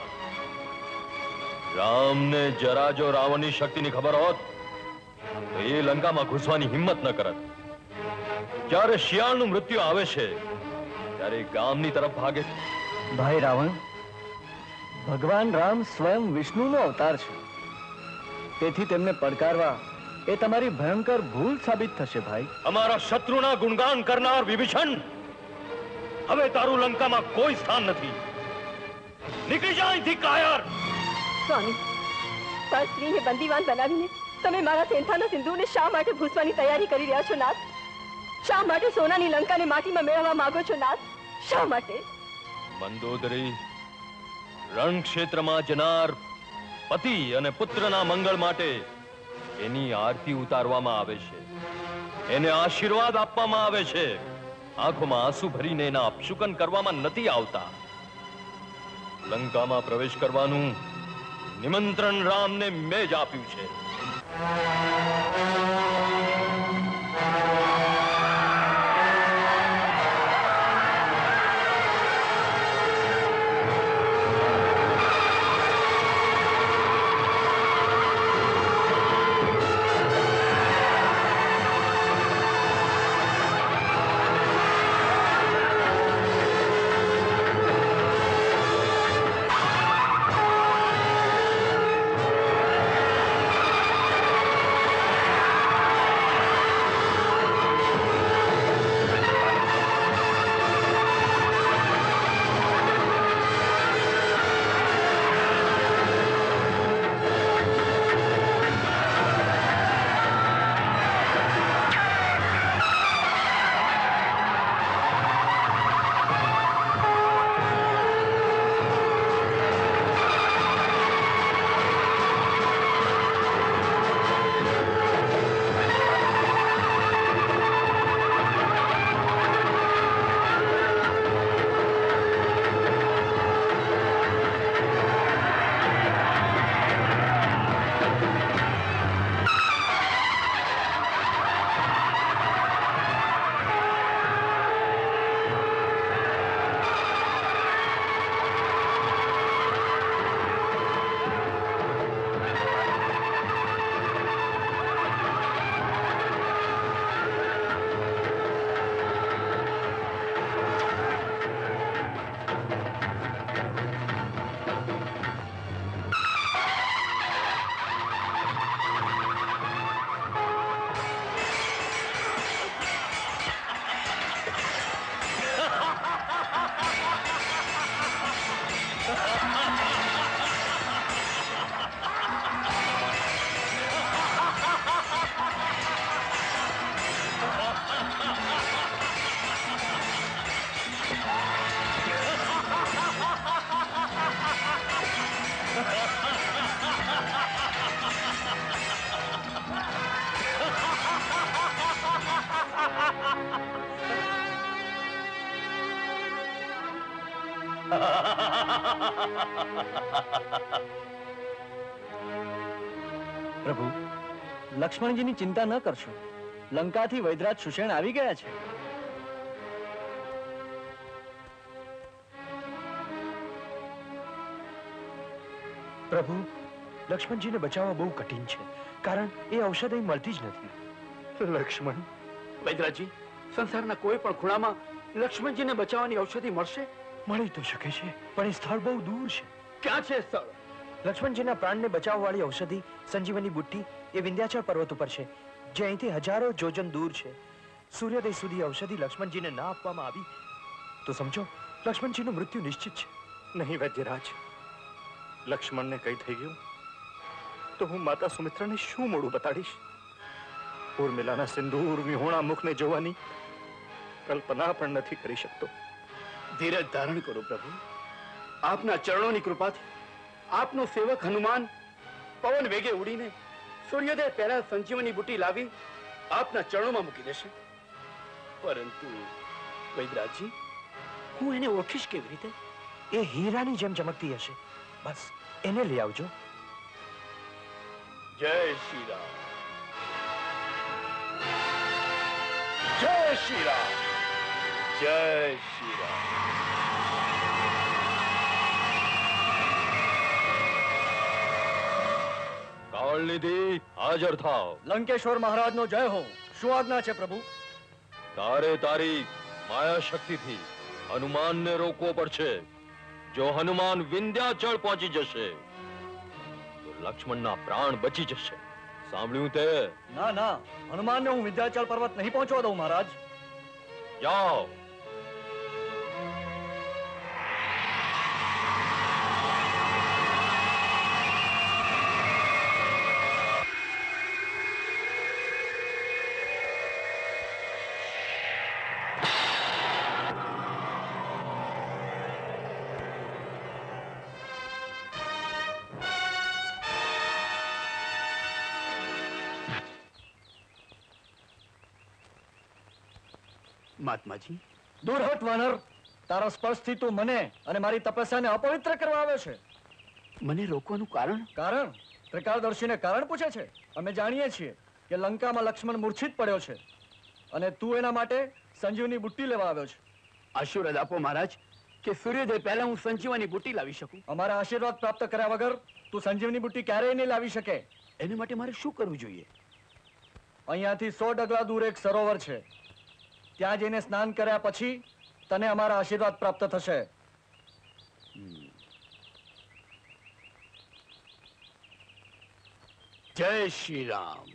રામને જરા જો રાવણની શક્તિની ખબર હોત તો એ લંકામાં ઘૂસવાની હિંમત ન કરત. જ્યારે શિયાળનું મૃત્યુ આવે છે ત્યારે ગામની તરફ ભાગે. ભાઈ રાવણ, ભગવાન રામ સ્વયં વિષ્ણુનો અવતાર છે, તેથી તેમને પડકારવા એ તમારી ભયંકર ભૂલ સાબિત થશે. ભાઈ, અમારા શત્રુના ગુણગાન કરનાર વિભીષણ, હવે તારું લંકામાં કોઈ સ્થાન નથી. નીકળી જા અહીંથી કાયર. સ્વામી, તાર સ્ત્રીને બંદીવાન બનાવીને તમે મારા સેંથાના સિંધુને શા માટે ભૂસવાની તૈયારી કરી રહ્યા છો નાથ? શા માટે સોનાની લંકાને માટીમાં મેળવવા માંગો છો નાથ? શા માટે? મંદોદરી, રણ ક્ષેત્રમાં જનાર પતિ અને પુત્રના મંગળ માટે એની આરતી ઉતારવામાં આવે છે, એને આશીર્વાદ આપવામાં આવે છે. આંખોમાં આંસુ ભરીને એના અપશુકન કરવામાં નથી આવતા. લંકામાં પ્રવેશ કરવાનું નિમંત્રણ રામને મેં જ આપ્યું છે. પ્રભુ, લક્ષ્મણજીની ચિંતા ન કરશો. લંકાથી વૈદરાજ સુષેણ આવી ગયા છે. પ્રભુ, લક્ષ્મણજીને બચાવવા બહુ કઠિન છે, કારણ એ ઔષધ અહીં મળતી જ નથી. લક્ષ્મણ, વૈદરાજી, સંસારના કોઈ પણ ખૂણામાં લક્ષ્મણજીને બચાવવાની ઔષધિ મળશે? મળી તો શકે છે, પણ એ સ્થળ બહુ દૂર છે. ક્યાં છે સ્થળ? લક્ષ્મણજીના પ્રાણને બચાવવાવાળી ઔષધિ સંજીવની બુટ્ટી એ વિંધ્યાચળ પર્વત ઉપર છે, જે અહીંથી હજારો જોજન દૂર છે. સૂર્યોદય સુધી ઔષધિ લક્ષ્મણજીને ના આપવામાં આવી તો સમજો લક્ષ્મણજીનું મૃત્યુ નિશ્ચિત છે. નહીં વૈદ્યરાજ, લક્ષ્મણને કઈ થઈ ગયું તો હું માતા સુમિત્રાને શું મોડું બતાડીશ? ઉર્મિલાના સિંદૂર વિહોણા મુખને જોવાની કલ્પના પણ નથી કરી શકતો. ધીરજ ધારણ કરો પ્રભુ. આપના ચરણોની કૃપાથી આપનો સેવક હનુમાન પવન વેગે ઉડીને સૂર્યોદય પહેલા સંજીવની બુટ્ટી લાવી આપના ચરણોમાં મૂકી દેશે. પરંતુ વૈદરાજજી, હું એને ઓળખીશ કેવી રીતે? એ હીરાની જેમ ચમકતી હશે. બસ એને લઈ આવજો. જય શ્રી રામ. જય શ્રી રામ. જય શ્રી રામ. કાળનિધિ, હાજર થાવ. લંકેશ્વર મહારાજનો જય હો. શું આજ્ઞા છે પ્રભુ? તારે તારી માયા શક્તિથી હનુમાનને રોકવો પડશે. જો હનુમાન વિંધ્યાચળ પહોંચી જશે તો લક્ષ્મણના પ્રાણ બચી જશે. સાંભળ્યું તે? ના ના, હનુમાનને હું વિંધ્યાચળ પર્વત નહીં પહોંચવા દઉં મહારાજ. જાઓ. મહાત્માજી, દૂર હટ વાનર. તારા સ્પર્શથી તું મને અને મારી તપસ્યાને અપવિત્ર કરવા આવે છે. મને રોકવાનું કારણ? કારણ? ત્રિકાળદર્શીને કારણ પૂછે છે. અમે જાણીએ છીએ કે લંકામાં લક્ષ્મણ મૂર્છિત પડ્યો છે અને તું એના માટે સંજીવની બુટ્ટી લેવા આવ્યો છે. આશીર્વાદ આપો મહારાજ કે સૂર્યોદય પહેલા હું સંજીવની બુટ્ટી લાવી શકું. અમારા આશીર્વાદ પ્રાપ્ત કર્યા વગર તું સંજીવની બુટ્ટી ક્યારેય નહીં લાવી શકે. એના માટે મારે શું કરવું જોઈએ? અહીંયાથી સો ડગલા દૂર એક સરોવર છે. ત્યાં જઈને સ્નાન કર્યા પછી તને અમારા આશીર્વાદ પ્રાપ્ત થશે. જય શ્રી રામ.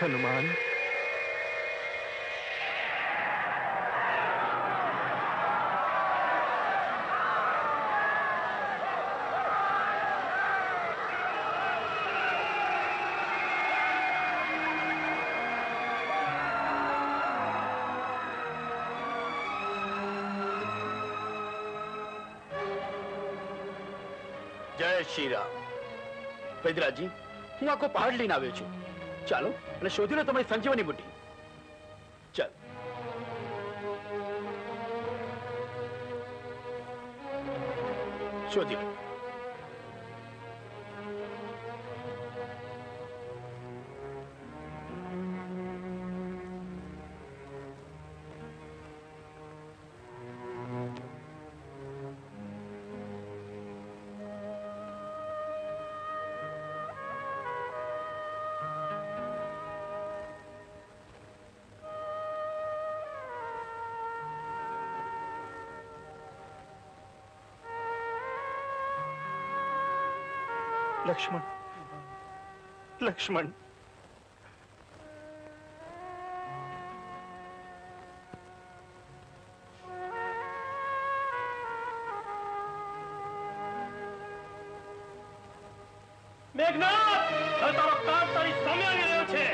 હનુમાન. જય શ્રી રામ. વૈદરાજજી, હું આખો પહાડ લઈને આવ્યો છું. ચાલો અને શોધી લો તમારી સંજીવની બુટ્ટી. ચાલ. શોધી લો. લક્ષ્મણ, લક્ષ્મણ, મેઘનાથ, હવે તારો કાળ તારી સામે આવી રહ્યો છે.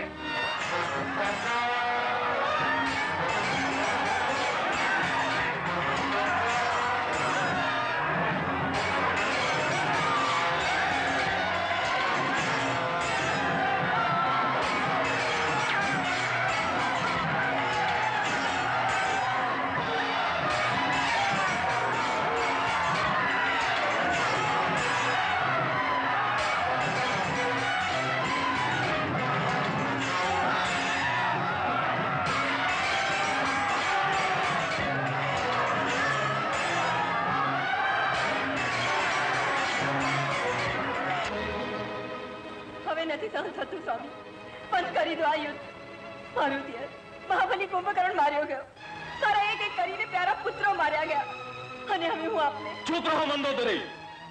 નથી સહન થતું સ્વામી. બંધ કરી દો આ યુદ્ધ. મારું દિયર મહાબલી કુંભકર્ણ માર્યો ગયો. તારા એક એક કરીને પ્યારા પુત્રો માર્યા ગયા. અને હવે હું આપને ચૂપ રહો મંદોદરી.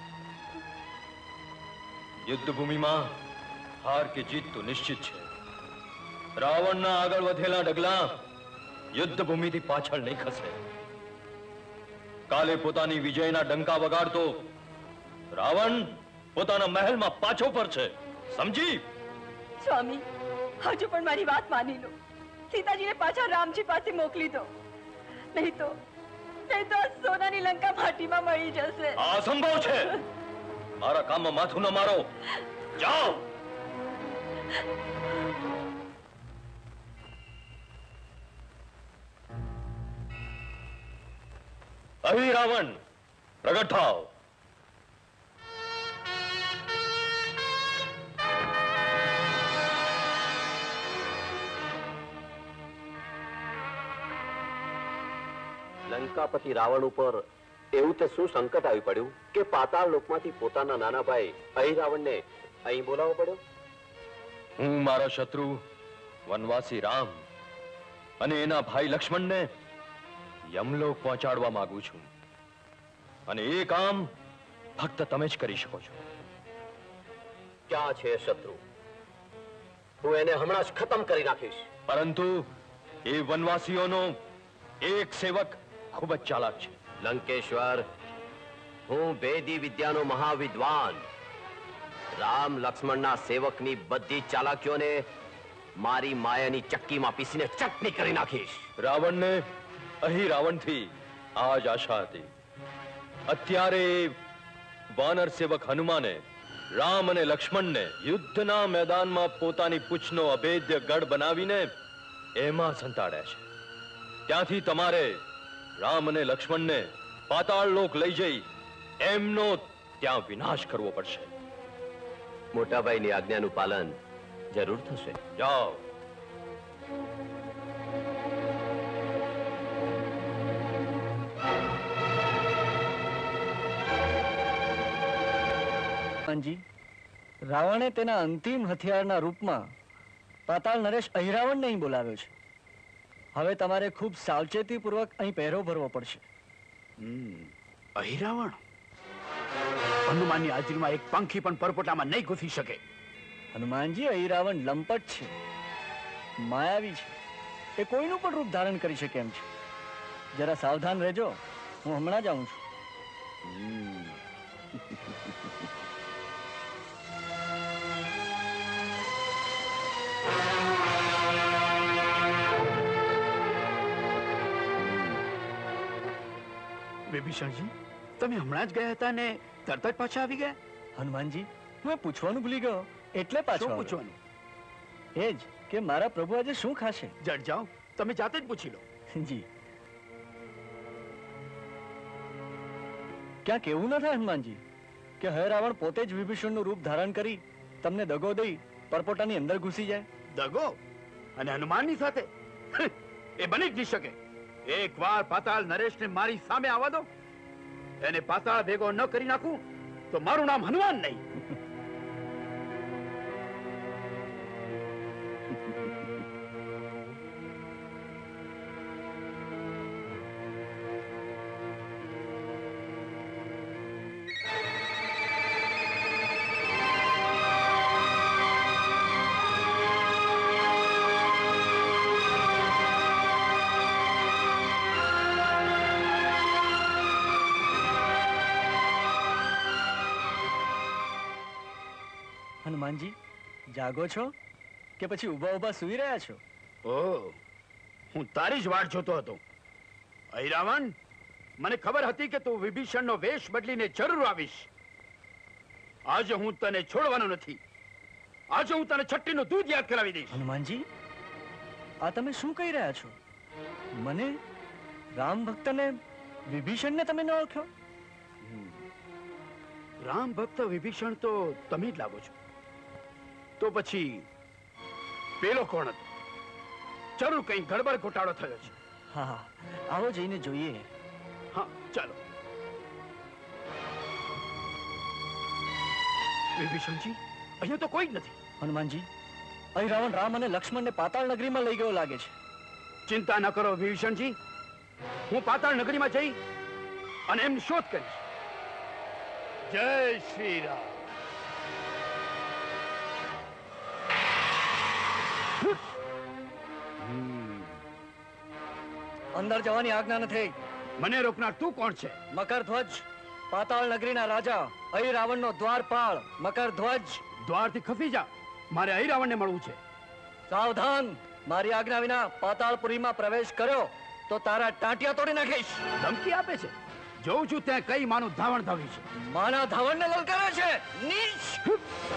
યુદ્ધ ભૂમિમાં હાર કે જીત તો નિશ્ચિત છે. રાવણના આગળ વધેલા ડગલા યુદ્ધ ભૂમિથી પાછળ નહીં ખસે. કાલે પોતાની વિજયના ડંકા વગાડતો રાવણ પોતાના મહેલમાં પાછો ફરશે. સમજી? સ્વામી, હજુ પણ મારી વાત માની લો. સીતાજીને પાછા રામજી પાસે મોકલી દો. નહીં તો નહીં તો સોનાની લંકા માટીમાં મળી જશે. આ અસંભવ છે. મારા કામમાં માથું ન મારો. જાઓ. અહીં રાવણ પ્રગટ થાઓ. લંકાપતિ રાવણ ઉપર એવું તે શું સંકટ આવી પડ્યું કે પાતાળ લોકમાંથી પોતાના નાના ભાઈ અહીં રાવણને અહીં બોલાવવો પડ્યો? હું મારા શત્રુ વનવાસી રામ અને એના ભાઈ લક્ષ્મણને યમલોક પહોંચાડવા માંગુ છું. અને એ કામ ફક્ત તમે જ કરી શકો છો. ક્યાં છે શત્રુ? હું એને હમણાં જ ખતમ કરી નાખીશ. પરંતુ એ વનવાસીઓનો એક સેવક ખૂબ જ ચાલાક છે. લંકેશ્વર, હું વેદી વિદ્યાનો મહાવિદ્વાન રામ લક્ષ્મણના સેવકની બધી ચાલાકીઓને મારી માયાની ચક્કીમાં પીસીને ચટણી કરી નાખીશ. રાવણને અહીં રાવણથી આ જ આશા હતી. અત્યારે વાનર સેવક હનુમાને રામ અને લક્ષ્મણને યુદ્ધના મેદાનમાં પોતાની પૂંછનો અભેદ્ય ગઢ બનાવીને એમાં સંતાડ્યા છે. ત્યાંથી તમારે રામ અને લક્ષ્મણને પાતાળ લોક લઈ જઈ એમનો ત્યાં વિનાશ કરવો પડશે. મોટાભાઈની આજ્ઞાનું પાલન જરૂર થશે. જાઓ. રાવણે તેના અંતિમ હથિયારના રૂપમાં પાતાળ નરેશ અહિરાવણને અહીં બોલાવ્યો છે. હવે તમારે ખૂબ સાવચેતીપૂર્વક અહીં પહેરો ભરવો પડશે. અહિરાવણ હનુમાનની હાજરીમાં એક પંખી પણ પરપોટામાં નહીં ઘૂસી શકે. હનુમાનજી, અહિરાવણ લંપટ છે. માયાવી છે, એ કોઈનું પણ રૂપ ધારણ કરી શકે એમ છે. જરા સાવધાન રહેજો, હું હમણાં જ આવું છું. વિભીષણજી, તમે હમણાં જ ગયા હતા ને તરત જ પાછા આવી ગયા? હનુમાનજી, હું એ પૂછવાનું ભૂલી ગયો એટલે પાછો શું આવ્યો. પૂછવાનું? એ જ કે મારા પ્રભુ આજે શું ખાશે. જટ જાઓ, તમે જાતે જ પૂછી લો. જી. ક્યાંક એવું ન થાય હનુમાનજી કે હે રાવણ પોતે જ વિભીષણનું રૂપ ધારણ કરી તમને દગો દઈ પરપોટાની અંદર ઘૂસી જાય. દગો? અને હનુમાનની સાથે? એ બની જ નહીં શકે. એક વાર પાતાળ નરેશને મારી સામે આવવા દો, એને પાતાળ ભેગો ન કરી નાખું તો મારું નામ હનુમાન નહીં. હનુમાનજી, જાગો છો કે પછી ઊભા ઊભા સૂઈ રહ્યા છો? ઓહ, હું તારી જ વાટ જોતો હતો. અહિરાવણ, મને ખબર હતી કે તું વિભીષણનો વેશ બદલીને જરૂર આવીશ. આજે હું તને છોડવાનો નથી. આજે હું તને છઠ્ઠીનું દૂધ યાદ કરાવી દઈશ. હનુમાનજી, આ તમે શું કહી રહ્યા છો? મને રામ ભક્તને વિભીષણને તમે ન ઓળખ્યો? રામ ભક્ત વિભીષણ તો તમે જ લાગો છો. તો પછી પેલો કોણ હતો? જરૂર કઈ ગડબડ ઘોટાળો થયો છે. હા હા, આવો જઈને જોઈએ. હા, ચાલો. વિભીષણજી, અહીંયા તો કોઈ જ નથી. હનુમાનજી, અહીં રાવણ રામ અને લક્ષ્મણને પાતાળ નગરીમાં લઈ ગયો લાગે છે. ચિંતા ન કરો વિભીષણજી, હું પાતાળ નગરીમાં જઈ અને એમની શોધ કરીશ. જય શ્રી રામ. અંદર જવાની આજ્ઞા નથી. મને રોકનાર તું કોણ છે? મકરધ્વજ, પાતાળ નગરીના રાજા, અહીં રાવણનો દ્વારપાળ મકરધ્વજ. દ્વારથી ખસી જા, મારે અહીં રાવણને મળવું છે. સાવધાન, મારી આજ્ઞા વિના પાતાળપુરીમાં પ્રવેશ કર્યો તો તારા ટાંટિયા તોડી નાખીશ. ધમકી આપે છે? જોઉં છું ત્યાં કઈ માનું ધાવણ ધાવ્યું છે. માના ધાવણને લલકારે છે. નીચ!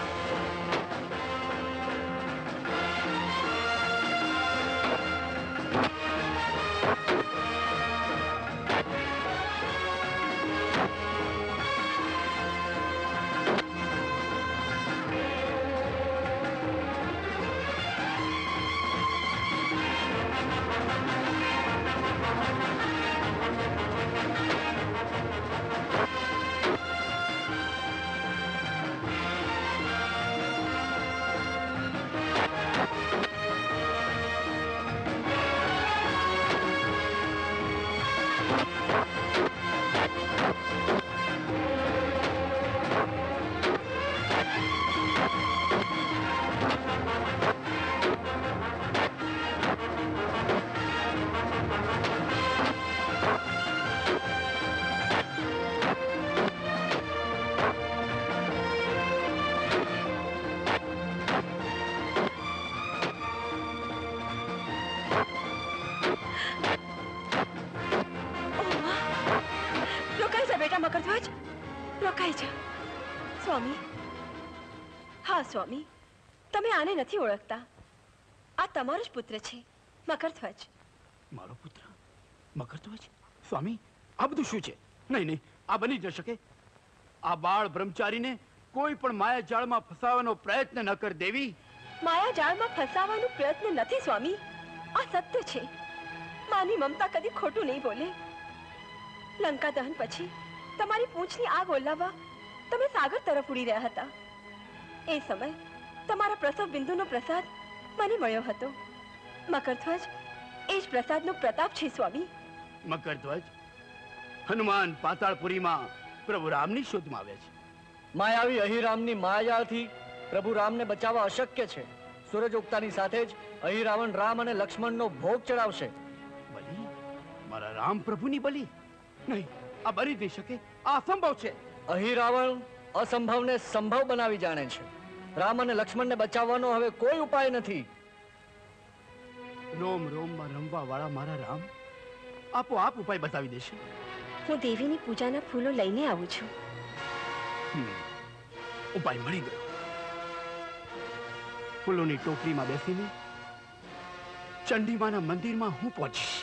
મકરધ્વજ, રોકાઈ જા. સ્વામી, હા સ્વામી, તમે આને નથી ઓળખતા. આ તમારો જ પુત્ર છે, મકરધ્વજ. મારો પુત્ર મકરધ્વજ? સ્વામી, આ બધું શું છે? નહીં નહીં, આ બની જ ન શકે. આ બાળ બ્રહ્મચારીને કોઈ પણ માયા જાળમાં ફસાવવાનો પ્રયત્ન ન કર દેવી. માયા જાળમાં ફસાવવાનો પ્રયત્ન નથી સ્વામી, આ સત્ય છે. માની મમતા કદી ખોટું નહીં બોલે. લંકા દહન પછી તમારી પૂંછની આગ ઓલાવવા તમે સાગર તરફ ઉડી રહ્યા હતા. એ સમય તમારા પ્રસવ બિંદુનો પ્રસાદ મને મળ્યો હતો. મકરધ્વજ, એ જ પ્રસાદનો પ્રતાપ છે સ્વામી. મકરધ્વજ, હનુમાન પાતાળપુરીમાં પ્રભુ રામની શોધમાં આવ્યા છે. માયાવી અહિરામની માયાથી પ્રભુ રામને બચાવવા અશક્ય છે. સૂરજ ઉગતાની સાથે જ અહીં રાવણ રામ અને લક્ષ્મણનો ભોગ ચડાવશે. બલી? મારા રામ પ્રભુની બલી? નહીં, આ બની નહીં શકે. આ અસંભવ છે. અહીં રાવણ અસંભવને સંભવ બનાવી જાણે છે. રામ અને લક્ષ્મણને બચાવવાનો હવે કોઈ ઉપાય નથી. રોમ રોમમાં રમવા વાળા મારા રામ આપોઆપ ઉપાય બતાવી દેશે. હું દેવીની પૂજાના ફૂલો લઈને આવું છું. હમ, ઉપાય મળી ગયો. ફૂલોની ટોકરીમાં બેસીને ચંડીમાના મંદિરમાં હું પહોંચીશ.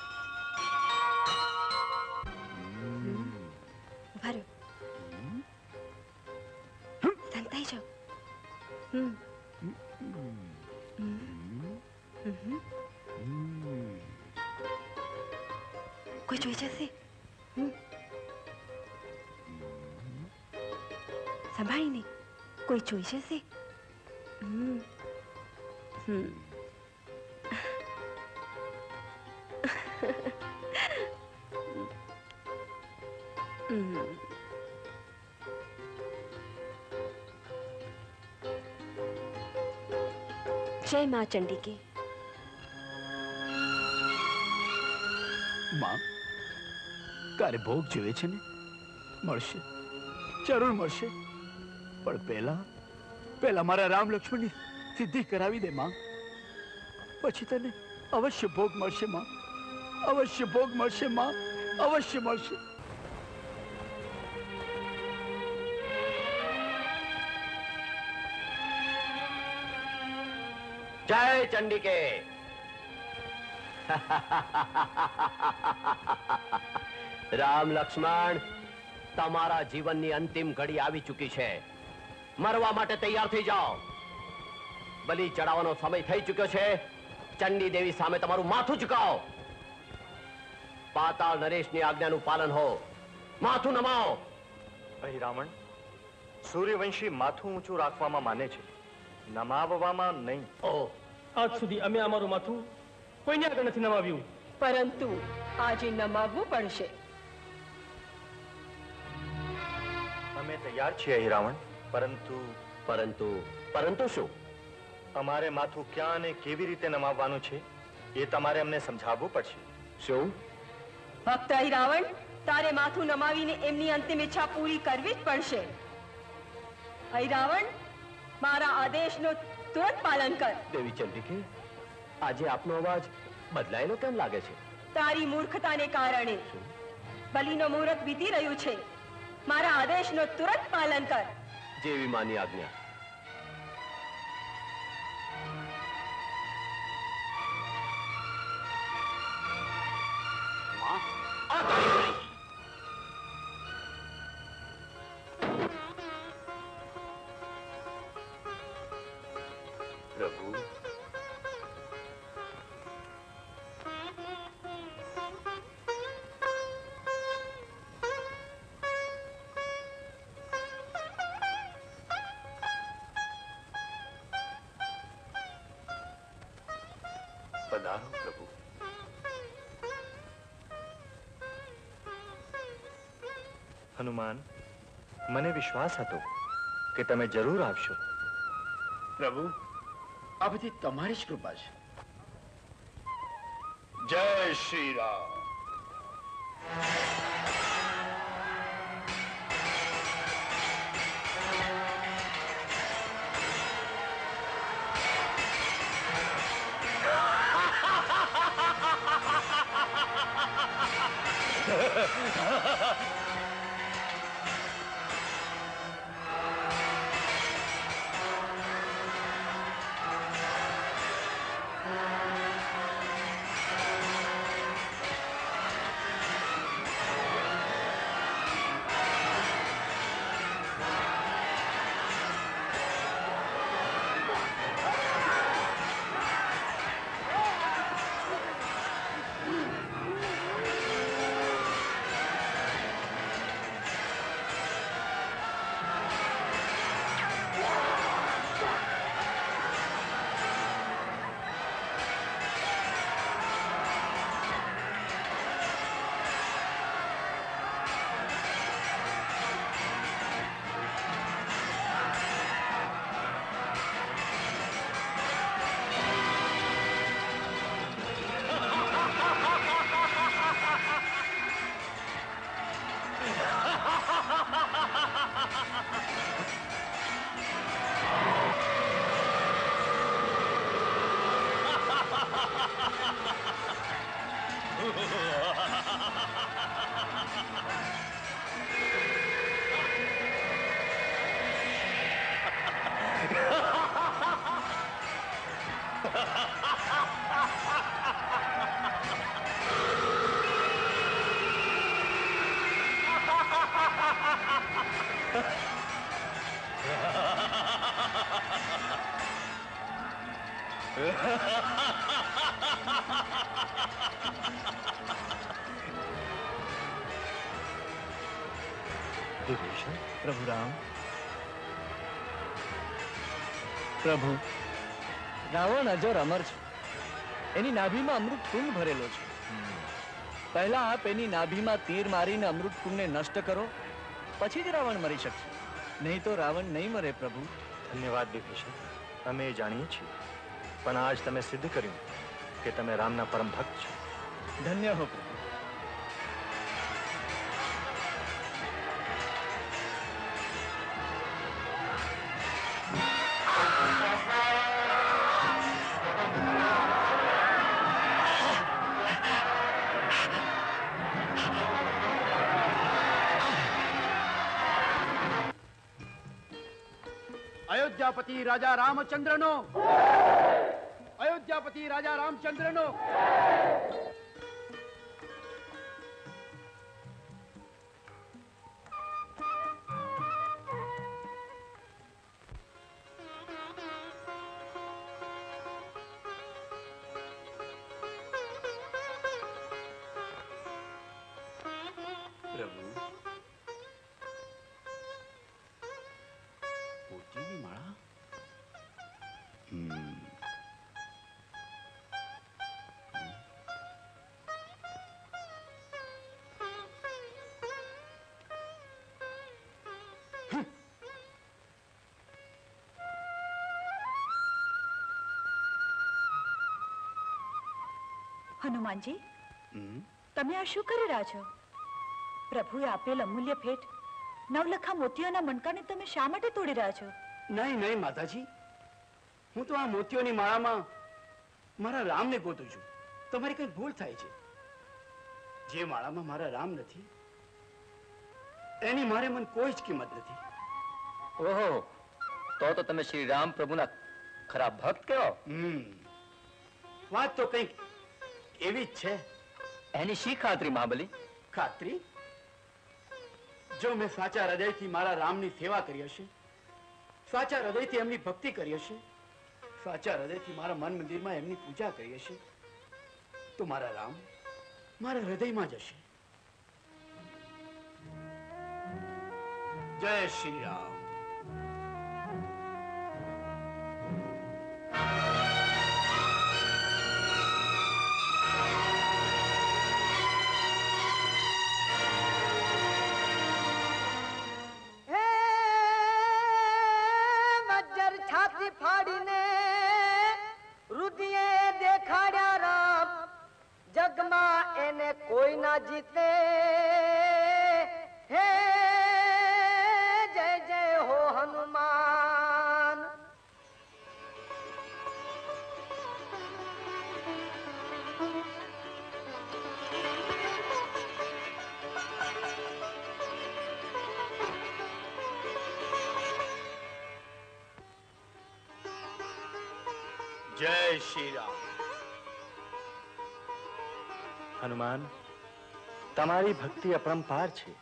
ઉભા રહો. સંતાઈ જાઓ. હમ કોઈ જોઈ જશે. સંભાળીને કોઈ જોઈ જશે. હમ હમ જય મા ચંડિકે. માં, તારે ભોગ જોઈએ છે ને? મળશે, જરૂર મળશે. પણ પહેલા પહેલા મારા રામ લક્ષ્મણની સિદ્ધિ કરાવી દે માં. પછી તને અવશ્ય ભોગ મળશે માં. અવશ્ય ભોગ મળશે માં. અવશ્ય મળશે. જય ચંડિકે. રામ લક્ષ્મણ, તમારા જીવનની અંતિમ ઘડી આવી ચૂકી છે. મરવા માટે તૈયાર થઈ જાઓ. બલિ ચડાવવાનો સમય થઈ ચૂક્યો છે. ચંડી દેવી સામે તમારું માથું ઝુકાવો. પાતાળ નરેશની આજ્ઞાનું પાલન હો. માથું નમાવો. અહીં રાવણ સૂર્યવંશી માથું ઊંચું રાખવામાં માને છે, નમાવવામાં નહીં. આજ સુધી અમે અમારું માથું કોઈને આગળ નથી નમાવ્યું. પરંતુ આજે નમાવવું પડશે. અમે તૈયાર છીએ અહીં રાવણ, પરંતુ પરંતુ પરંતુ શું? અમારે માથું ક્યાં અને કેવી રીતે નમાવવાનું છે એ તમારે અમને સમજાવવું પડશે. શું? ભક્ત રાવણ, તારે માથું નમાવીને એમની અંતિમ ઈચ્છા પૂરી કરવી જ પડશે. રાવણ, મારા આદેશનો તુરંત પાલન કર. દેવી ચંડિકે, આજે આપનો અવાજ બદલાયેલો કેમ લાગે છે? તારી મૂર્ખતાને કારણે. બલિનો મુહૂર્ત વીતી રહ્યું છે. મારા આદેશનો તુરંત પાલન કર. જેવી માની આજ્ઞા. પ્રભુ, પધારો પ્રભુ. હનુમાન, મને વિશ્વાસ હતો કે તમે જરૂર આવશો. પ્રભુ, આ બધી તમારી જ કૃપા છે. જય શ્રી રામ. विभीषण, प्रभु राम, प्रभु रावण અજર અમર છે. એની નાભીમાં અમૃત કુંડ ભરેલો છે. પહેલા આપ એની નાભીમાં તીર મારીને અમૃત કુંડને નષ્ટ કરો, પછી જ રાવણ મરી શકશે. નહીં તો રાવણ નહીં મરે પ્રભુ. ધન્યવાદ વિભીષણ, અમે એ જાણીએ છીએ, પણ આજ તમે સિદ્ધ કર્યું કે તમે રામના પરમ ભક્ત છો. ધન્ય હો પ્રભુ. અયોધ્યાપતિ રાજા રામચંદ્રનો અયોધ્યાપતિ રાજા રામચંદ્રનો પ્રભુ મોતીની માળા. હમ. હનુમાનજી, હમ. તમે આ શું કરી રહ્યા છો? પ્રભુએ આપેલ અમૂલ્ય ભેટ નવલખા મોતિયાના મણકાને તમે શા માટે તોડી રહ્યા છો? નહીં નહીં માતાજી, હું તો આ મોતીઓની માળામાં મારા રામને ગોતું છું. તમારી કઈ ભૂલ થાય છે. જે માળામાં મારા રામ નથી એની મારે મન કોઈ જ કિંમત નથી. ઓહો, તો તો તમે શ્રી રામ પ્રભુના ખરા ભક્ત કહેવાઓ. હમ. વાત તો કંઈક એવી જ છે. એની શી ખાતરી મહાબલી? ખાતરી? જો મેં સાચા હૃદયથી મારા રામની સેવા કરી હશે, સાચા હૃદયથી એમની ભક્તિ કરી હશે, સાચા હૃદયથી મારા મન મંદિરમાં એમની પૂજા કરી હશે, તો મારા રામ મારા હૃદયમાં જ હશે. જય શ્રી રામ. ફાડીને રુદિએ દેખાડ્યા રામ, જગમાં એને કોઈ ના જીતે. હે જય જય હો હનુમાન. જય શ્રી રામ. હનુમાન, તમારી ભક્તિ અપરંપાર છે.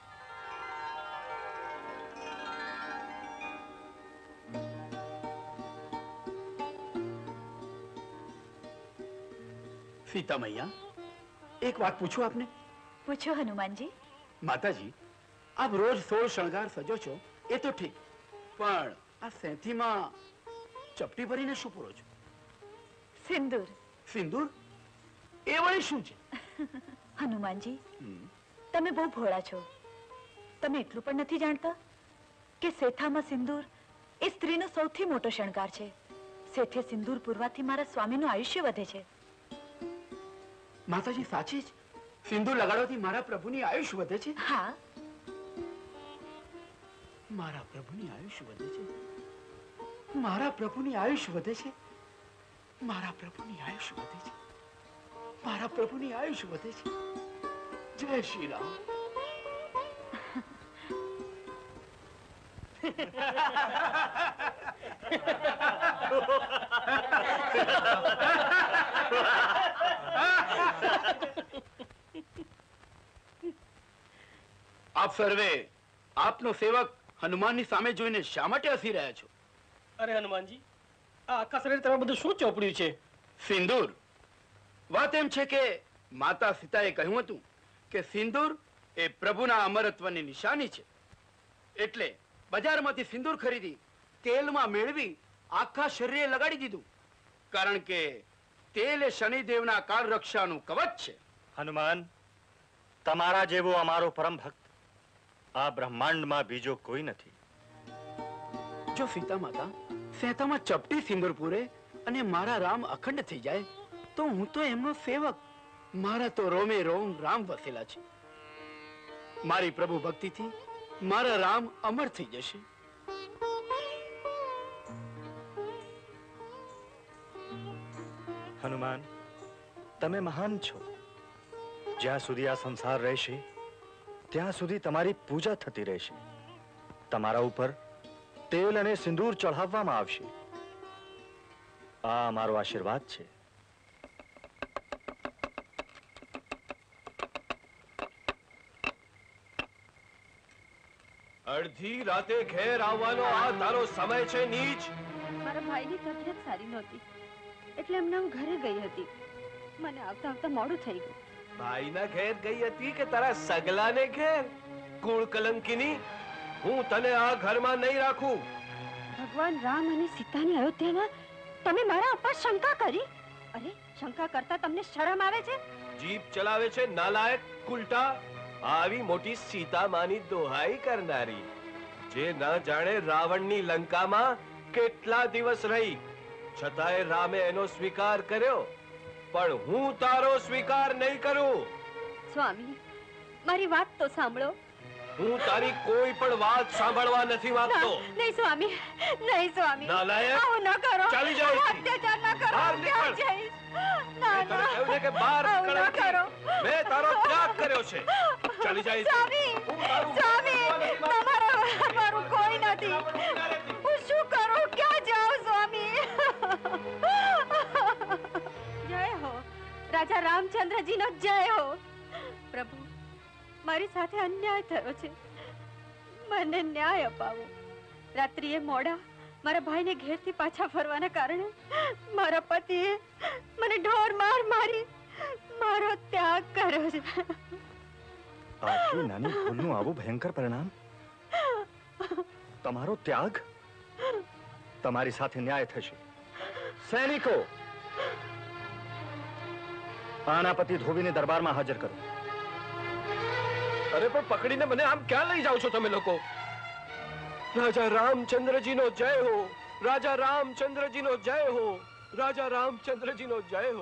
સીતા મૈયા, એક વાત પૂછું આપને? પૂછો હનુમાનજી. માતાજી, આપ રોજ સોળ શણગાર સજો છો એ તો ઠીક, પણ આ સેંથીમાં ચપટી ભરીને શું પૂરો છો? સિંદૂર. સિંદૂર? એ વળી શું છે? હનુમાનજી, તમે બહુ ભોળા છો. તમે એટલું પણ નથી જાણતા કે સેથામાં સિંદૂર એ સ્ત્રીનો સૌથી મોટો શણગાર છે. સેથે સિંદૂર પૂરવાથી મારા સ્વામીનું આયુષ્ય વધે છે. માતાજી, સાચી જ સિંદૂર લગાડવાથી મારા પ્રભુની આયુષ વધે છે? હા. મારા પ્રભુની આયુષ વધે છે. મારા પ્રભુની આયુષ વધે છે. મારા પ્રભુની આયુષ વધે છે. મારા પ્રભુની આયુષ વધે છે. જય શ્રી રામ. આપ સર્વે આપનો સેવક હનુમાનની સામે જોઈને શા માટે હસી રહ્યા છો? અરે હનુમાનજી, આ આખા શરીર તમે બધું શું ચોપડ્યું છે? સિંદૂર. વાત એમ છે કે માતા સીતાએ કહ્યું હતું કે સિંદૂર એ પ્રભુના અમરત્વની નિશાની છે. એટલે બજારમાંથી સિંદૂર ખરીદી તેલમાં મેળવી આખા શરીરે લગાડી દીધું. કારણ કે તેલ એ શનિદેવના કાળ રક્ષાનું કવચ છે. હનુમાન, તમારા જેવો અમારો પરમ ભક્ત આ બ્રહ્માંડમાં બીજો કોઈ નથી. જો સીતા માતા સેતામાં ચપટી સિંદૂર પૂરે અને મારા રામ અખંડ થઈ જાય તો હું તો એમનો સેવક. મારા તો રોમે રોમ રામ વસેલા છે. મારી પ્રભુ ભક્તિથી મારા રામ અમર થઈ જશે. હનુમાન, તમે મહાન છો. જ્યાં સુધી આ સંસાર રહેશે ત્યાં સુધી તમારી પૂજા થતી રહેશે. તમારા ઉપર તેલ અને સિંદૂર ચઢાવવામાં આવશે. આ અમારો આશીર્વાદ છે. અડધી રાતે ઘેર આવવાનો આ તારો સમય છે નીચ? મારા ભાઈની તબિયત સારી નહોતી એટલે એમના હું ઘરે ગઈ હતી. મને આવતા આવતા મોડું થઈ ગયું. ભાઈના ઘેર ગઈ હતી કે તારા સગલાને ઘેર? કુળ કલંકિની, હું તને આ ઘરમાં નહીં રાખું. ભગવાન રામ અને સીતાની અયોધ્યામાં તમે મારા ઉપર શંકા કરી? અરે, શંકા કરતા તમને શરમ આવે છે? જીભ ચલાવે છે નાલાયક કુલટા. આવી મોટી સીતામાની દોહાઈ કરનારી, જે ન જાણે રાવણની લંકામાં કેટલા દિવસ રહી, છતાંય રામે એનો સ્વીકાર કર્યો. પણ હું તારો સ્વીકાર નહીં કરું. સ્વામી, મારી વાત તો સાંભળો. હું તારી કોઈ પણ વાત સાંભળવા નથી માંગતો. નહીં સ્વામી, નહીં સ્વામી. નાલાયક, આવું ન કરો. ચાલી જાય. અત્યાચાર ન કરો. બહાર નીકળ. ક્યાં જઈશ? ના, મેં તને ના. કહ્યું છે કે બહાર આવું ન નીકળ. કરો. મેં તારો ત્યાગ કર્યો છે. ચાલી જાય. સ્વામી, સ્વામી, તમારા મારું કોઈ નથી. હું શું કરું? ક્યાં જાઉં સ્વામી? જય હો રાજા રામચંદ્રજીનો જય હો. પ્રભુ, મારી સાથે અન્યાય થયો છે. મને ન્યાય અપાવો. રાત્રિએ મોડા મારા ભાઈને ઘેરથી પાછા ફરવાના કારણે મારા પતિએ મને ઢોર માર મારી મારો ત્યાગ કર્યો છે. આટલી નાની ભૂલનું આવું ભયંકર પરિણામ? તમારો ત્યાગ? તમારી સાથે ન્યાય થશે. સૈનિકો, આના પતિ ધોબીને દરબારમાં હાજર કરો. અરે પણ પકડીને મને આમ ક્યાં લઈ જાઓ છો તમે લોકો? રાજા રામચંદ્રજીનો જય હો. રાજા રામચંદ્રજીનો જય હો. રાજા રામચંદ્રજીનો જય હો.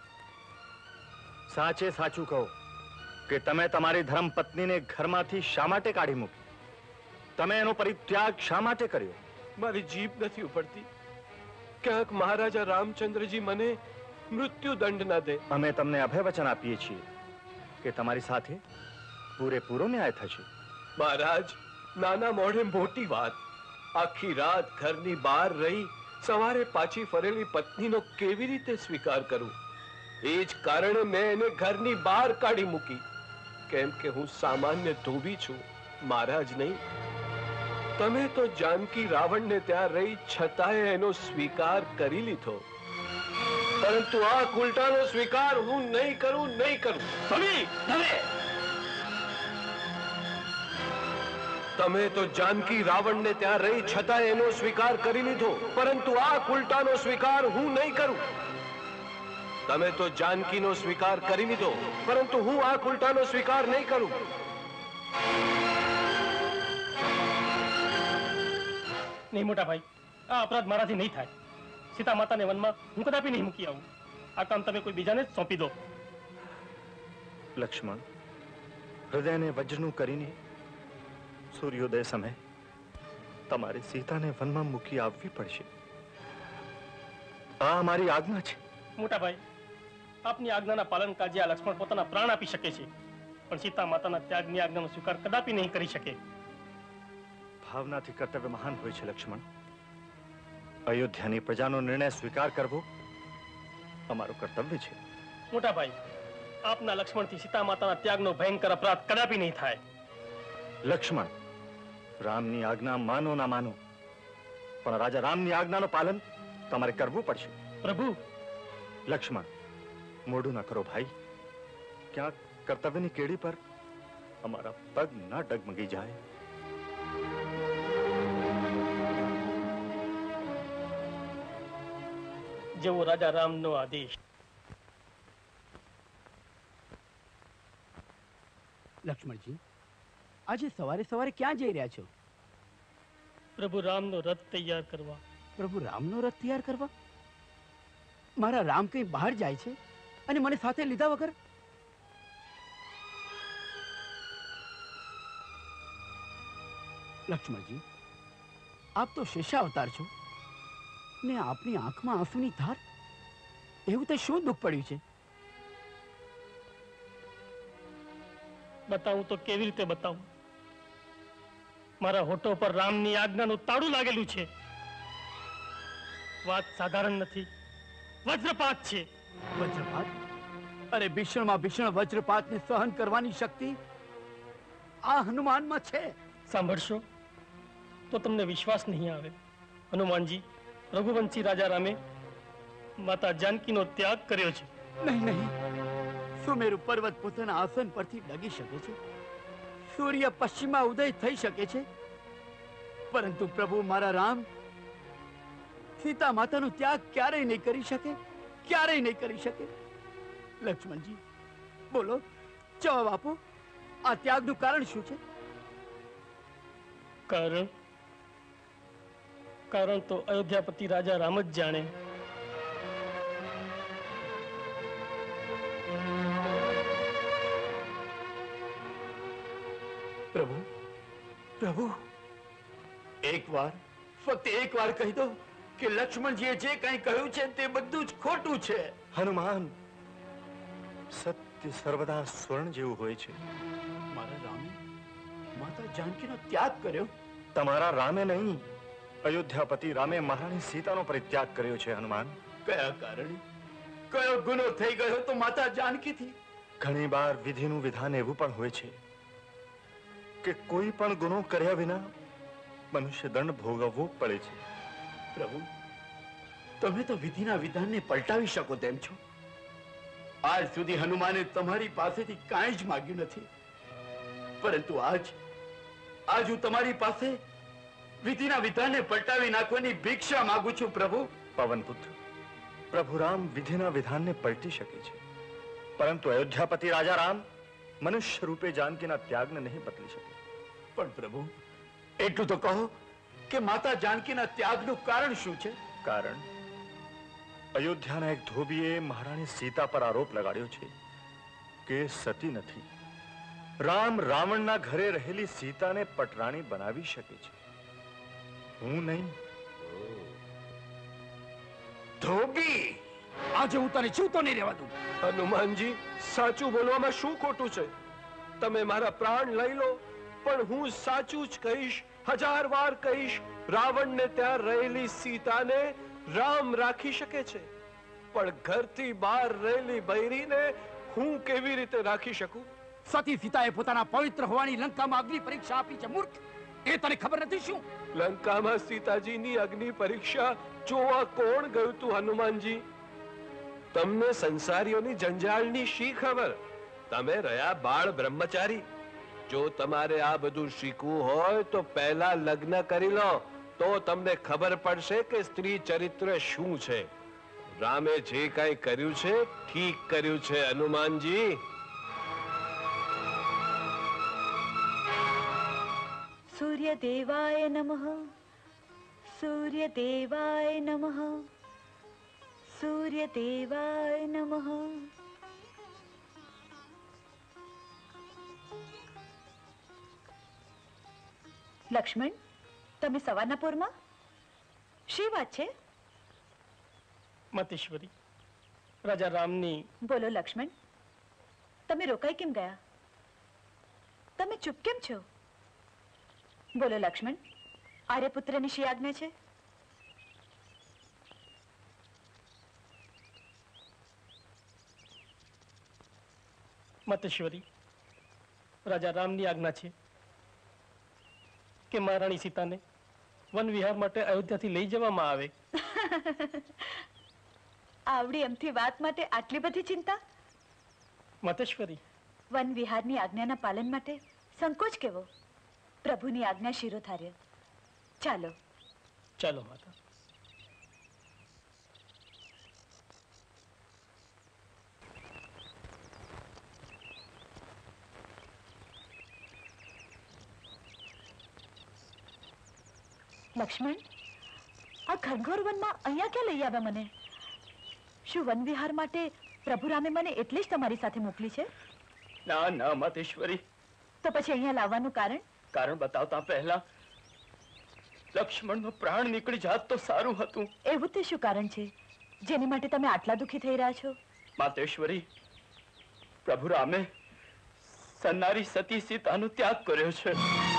સાચે સાચું કહો કે તમે તમારી ધર્મ પત્નીને ઘરમાંથી શા માટે કાઢી મૂકી? તમે એનો પરિત્યાગ શા માટે કર્યો? મારી જીભ નથી ઉપડતી. ક્યાંક મહારાજા રામચંદ્રજી મને મૃત્યુ દંડ ના દે. અમે તમને અભયવચન આપીએ છીએ કે તમારી સાથે પૂરેપૂરો ન્યાય થશે. મહારાજ, નાના મોઢે મોટી વાત. આખી રાત ઘરની બહાર રહી સવારે પાછી ફરેલી પત્નીનો કેવી રીતે સ્વીકાર કરું? એ જ કારણે મેં એને ઘરની બહાર કાઢી મૂકી. કેમ કે હું સામાન્ય ધોબી છું, મહારાજ નહીં. તમે તો જાનકી રાવણને ત્યાં રહી છતાંય એનો સ્વીકાર કરી લીધો, પરંતુ આ કુલટાનો સ્વીકાર હું નહીં કરું, નહીં કરું. તમે તો જાનકી રાવણને ત્યાં રહી છતાંય એનો સ્વીકાર કરી લીધો, પરંતુ આ કુલટાનો સ્વીકાર હું નહીં કરું. તમે તો જાનકીનો સ્વીકાર કરી લીધો, પરંતુ હું આ કુલટાનો સ્વીકાર નહીં કરું. નહીં મોટા ભાઈ, આ અપરાધ મારાથી નહીં થાય. સીતા માતાને વનમાં હું કદાપી નહીં મૂકી આવું. આ કામ તમે કોઈ બીજાને જ સોંપી દો. લક્ષ્મણ, હૃદયને વજ્રનું કરીને સૂર્યોદય સમયે તમારી સીતાને વનમાં મૂકી આવવી પડશે. આ અમારી આજ્ઞા છે. મોટા ભાઈ, આપની આજ્ઞાના પાલન કાજે આ લક્ષ્મણ પોતાના પ્રાણ આપી શકે છે, પણ સીતા માતાના ત્યાગની આજ્ઞાનો સ્વીકાર કદાપી નહીં કરી શકે. ભાવનાથી કર્તવ્ય મહાન હોય છે લક્ષ્મણ. અયોધ્યાની પ્રજાનો નિર્ણય સ્વીકાર કરવો અમારું કર્તવ્ય છે. મોટા ભાઈ, આપના લક્ષ્મણથી સીતા માતાના ત્યાગનો ભયંકર અપરાધ કદાપી નહીં થાય. લક્ષ્મણ, રામની આજ્ઞા માનો ના માનો, પણ રાજા રામની આજ્ઞાનું પાલન તમારે કરવું પડશે. પ્રભુ. લક્ષ્મણ, મોઢું ના કરો ભાઈ. ક્યાંક કર્તવ્યની કેડી પર અમારા પગ ના ડગમગી જાય. જેવો રાજા રામનો આદેશ. લક્ષ્મણજી, આજે સવારે સવારે ક્યાં જઈ રહ્યા છો? પ્રભુ રામનો રથ તૈયાર કરવા. પ્રભુ રામનો રથ તૈયાર કરવા? મારા રામ કઈ બહાર જાય છે અને મને સાથે લીધા વગર? લક્ષ્મણજી, આપ તો શેષાવતાર છો ને આપની આંખમાં આંસુની ધાર. એવું તો શું દુઃખ પડ્યું છે? બતાવું તો કેવી રીતે બતાવું? મારા હોઠો પર રામની આજ્ઞાનું તાળું લાગેલું છે. વાત સાધારણ નથી, વજ્રપાત છે. વજ્રપાત? અરે ભીષણમાં ભીષણ વજ્રપાતને સહન કરવાની શક્તિ આ હનુમાનમાં છે. સાંભળશો તો તમને વિશ્વાસ નહીં આવે. હનુમાનજી, રઘુવંશી રાજા રામે માતા જાનકીનો ત્યાગ કર્યો છે. નહીં નહીં, સુમેરુ પર્વત પોતાના આસન પરથી ડગી શકે છે, સૂર્ય પશ્ચિમમાં ઉદય થઈ શકે છે, પરંતુ પ્રભુ મારા રામ સીતા માતાનો ત્યાગ ક્યારેય નહીં કરી શકે, ક્યારેય નહીં કરી શકે. લક્ષ્મણજી, બોલો, જવાબ આપો. આ ત્યાગનું કારણ શું છે? કારણ કારણ તો અયોધ્યાપતિ રાજા રામ જ જાણે. પ્રભુ, પ્રભુ, એક વાર, ફક્ત એક વાર કહી દો કે લક્ષ્મણજીએ જે કંઈ કહ્યું છે તે બધું જ ખોટું છે. હનુમાન, સત્ય સર્વદા સ્વર્ણ જેવું હોય છે. મારા રામે માતા જાનકીનો ત્યાગ કર્યો? તમારા રામે નહીં, અયોધ્યાપતિ રામે મહારાણી સીતાનો પરિત્યાગ કર્યો છે. હનુમાન, કયા કારણે? કયો ગુનો થઈ ગયો તો માતા જાનકીથી? ઘણી વાર વિધિનું વિધાન એવું પણ હોય છે કે કોઈ પણ ગુનો કર્યા વિના મનુષ્ય દંડ ભોગવવો પડે છે. પ્રભુ, તમે તો વિધિના વિધાનને પલટાવી શકો તેમ છો. આજ સુધી હનુમાને તમારી પાસેથી કાંઈ જ માંગ્યું નથી, પરંતુ આજ આજ હું તમારી પાસે વિધિના વિધાનને પલટાવી નાખવાની ભિક્ષા માંગુ છું. પ્રભુ. પવનપુત્ર, પ્રભુ રામ વિધિના વિધાનને પલટી શકે છે, પરંતુ અયોધ્યાપતિ રાજા રામ મનુષ્ય રૂપે જાનકીના ત્યાગને નહીં બદલી શકે. પણ પ્રભુ, એટલું તો કહો કે માતા જાનકીના ત્યાગનું કારણ શું છે? કારણ અયોધ્યાના એક ધોબીએ મહારાણી સીતા પર આરોપ લગાડ્યો છે કે સતી નથી. રામ રાવણના ઘરે રહેલી સીતાને પટરાણી બનાવી શકે છે, હું નહીં. ધોબી, આજે હું તને જીવતો નહીં રહેવા દઉં. હનુમાનજી, સાચું બોલવામાં શું ખોટું છે? તમે મારા પ્રાણ લઈ લો, પણ હું સાચું જ કહીશ, હજાર વાર કહીશ. રાવણને ત્યાં રહેલી સીતાને રામ રાખી શકે છે, પણ ઘરથી બહાર રહેલી બૈરીને હું કેવી રીતે રાખી શકું? સતી સીતાએ પોતાના પવિત્ર હોવાની લંકામાં અગ્નિ પરીક્ષા આપી છે. મૂર્ખ, એ તને ખબર નથી શું? લંકામાં સીતાજીની અગ્નિ પરીક્ષા જોવા કોણ ગયું તું હનુમાનજી? તમને સંસારીઓની જંજાળની શી ખબર? તમે રહ્યા બાળ બ્રહ્મચારી. જો તમારે આ બધું શીખવું હોય તો પહેલા લગ્ન કરી લો, તો તમને ખબર પડશે કે સ્ત્રી ચરિત્ર શું છે. રામે જે કાંઈ કર્યું છે ઠીક કર્યું છે હનુમાનજી. સૂર્ય દેવાય નમઃ, સૂર્ય દેવાય નમઃ, સૂર્ય દેવાય નમઃ. લક્ષ્મણ, તમે સવારના પોરમાં? શી વાત છે? માતેશ્વરી, રાજા રામની. બોલો લક્ષ્મણ, તમે રોકાઈ કેમ ગયા? તમે ચૂપ કેમ છો? બોલો લક્ષ્મણ, આર્યપુત્રની શી આજ્ઞા છે? માતેશ્વરી, રાજા રામની આજ્ઞા છે કે મહારાણી સીતાને વન વિહાર માટે અયોધ્યાથી લઈ જવામાં આવે. આવડી એમથી વાત માટે આટલી બધી ચિંતા? માતેશ્વરી, વન વિહારની આજ્ઞાના પાલન માટે સંકોચ કેવો? પ્રભુની આજ્ઞા શિરોધાર્ય. ચાલો ચાલો માતા. લક્ષ્મણ, આ ઘનઘોર વનમાં અહીંયા ક્યાં લઈ આવ્યા મને? શું વન વિહાર માટે પ્રભુ રામે મને એટલે જ તમારી સાથે મોકલી છે? ના ના માતેશ્વરી. તો પછી અહીંયા લાવવાનું કારણ? કારણ બતાવતા પહેલા લક્ષ્મણનો પ્રાણ નીકળી જાત તો સારું હતું. એવું તે શું કારણ છે જેની માટે તમે આટલા દુખી થઈ રહ્યા છો? માતેશ્વરી, પ્રભુ રામે સન્નારી સતી સીતાનો ત્યાગ કર્યો છે.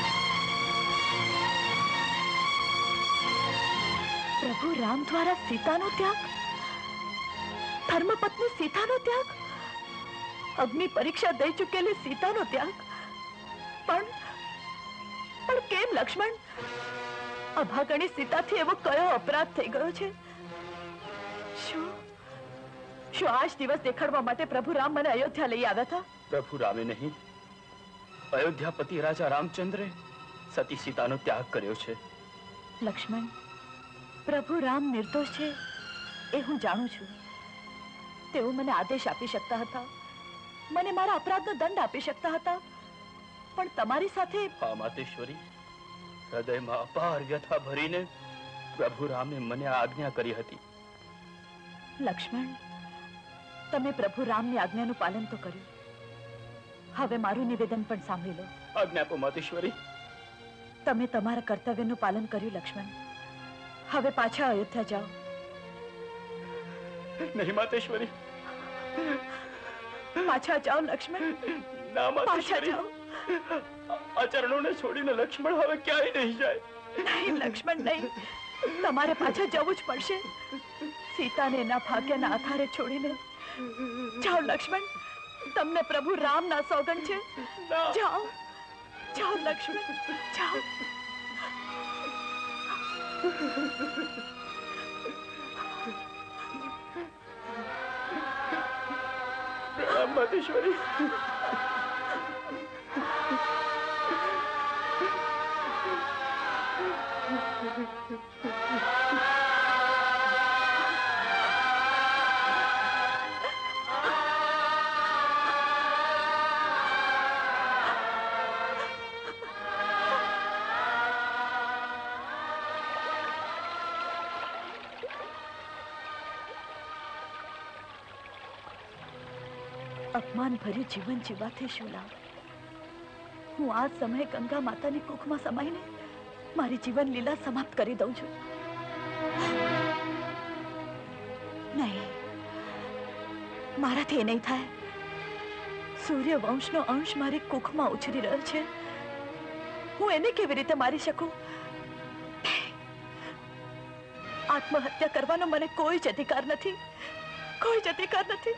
પ્રભુ રામ દ્વારા સીતાનો ત્યાગ? ધર્મપત્ની સીતાનો ત્યાગ? અગ્નિ પરીક્ષા દઈ ચૂકેલી સીતાનો ત્યાગ? પણ પણ કેમ લક્ષ્મણ? અભાગણી સીતાથી એવો કયો અપરાધ થઈ ગયો છે? શું શું આજ દિવસ દેખાડવા માટે પ્રભુ રામ મને અયોધ્યા લઈ આવ્યા હતા? પ્રભુ રામે નહીં, અયોધ્યાપતિ રાજા રામચંદ્રે સતી સીતાનો ત્યાગ કર્યો છે. લક્ષ્મણ, પ્રભુ રામ નિર્દોષ છે એ હું જાણું છું. તેઓ મને આદેશ આપી શકતા હતા, મને મારા અપરાધનો દંડ આપી શકતા હતા, પણ તમારી સાથે... હા માતેશ્વરી, હૃદયમાં અપાર વ્યથા ભરીને પ્રભુ રામે મને આજ્ઞા કરી હતી. લક્ષ્મણ, તમે પ્રભુ રામની આજ્ઞાનું પાલન તો કર્યું. હવે મારું નિવેદન પણ સાંભળી લો. આજ્ઞા આપો માતેશ્વરી. તમે તમારા કર્તવ્યનું પાલન કર્યું લક્ષ્મણ. હવે પાછા અયોધ્યા જાઓ. નહીં માતેશ્વરી. પાછા જાઓ લક્ષ્મણ. ના પાછા માતેશ્વરી, જાઓ. આ ચરણોને છોડીને લક્ષ્મણ હવે ક્યાંય નહીં જાય. નહીં લક્ષ્મણ, નહીં. તમારે પાછા જવું જ પડશે. સીતાને એના ભાગ્યના આધારે છોડીને જાઓ લક્ષ્મણ. તમને પ્રભુ રામના સોગંદ છે. જાઓ જાઓ લક્ષ્મણ, જાઓ. પ્રણામ માતેશ્વરી. અપમાન ભર્યું જીવન જીવાથી શું લાભ? હું આ સમયે ગંગા માતાની કુખમાં સમાઈને મારી જીવન લીલા સમાપ્ત કરી દઉં છું. નહીં, મારાથી એ નહીં થાય. સૂર્ય વંશનો અંશ મારી કુખમાં ઉછરી રહ્યો છે. હું એને કેવી રીતે મારી શકું? આત્મહત્યા કરવાનો મને કોઈ જ અધિકાર નથી. કોઈ જ અધિકાર નથી.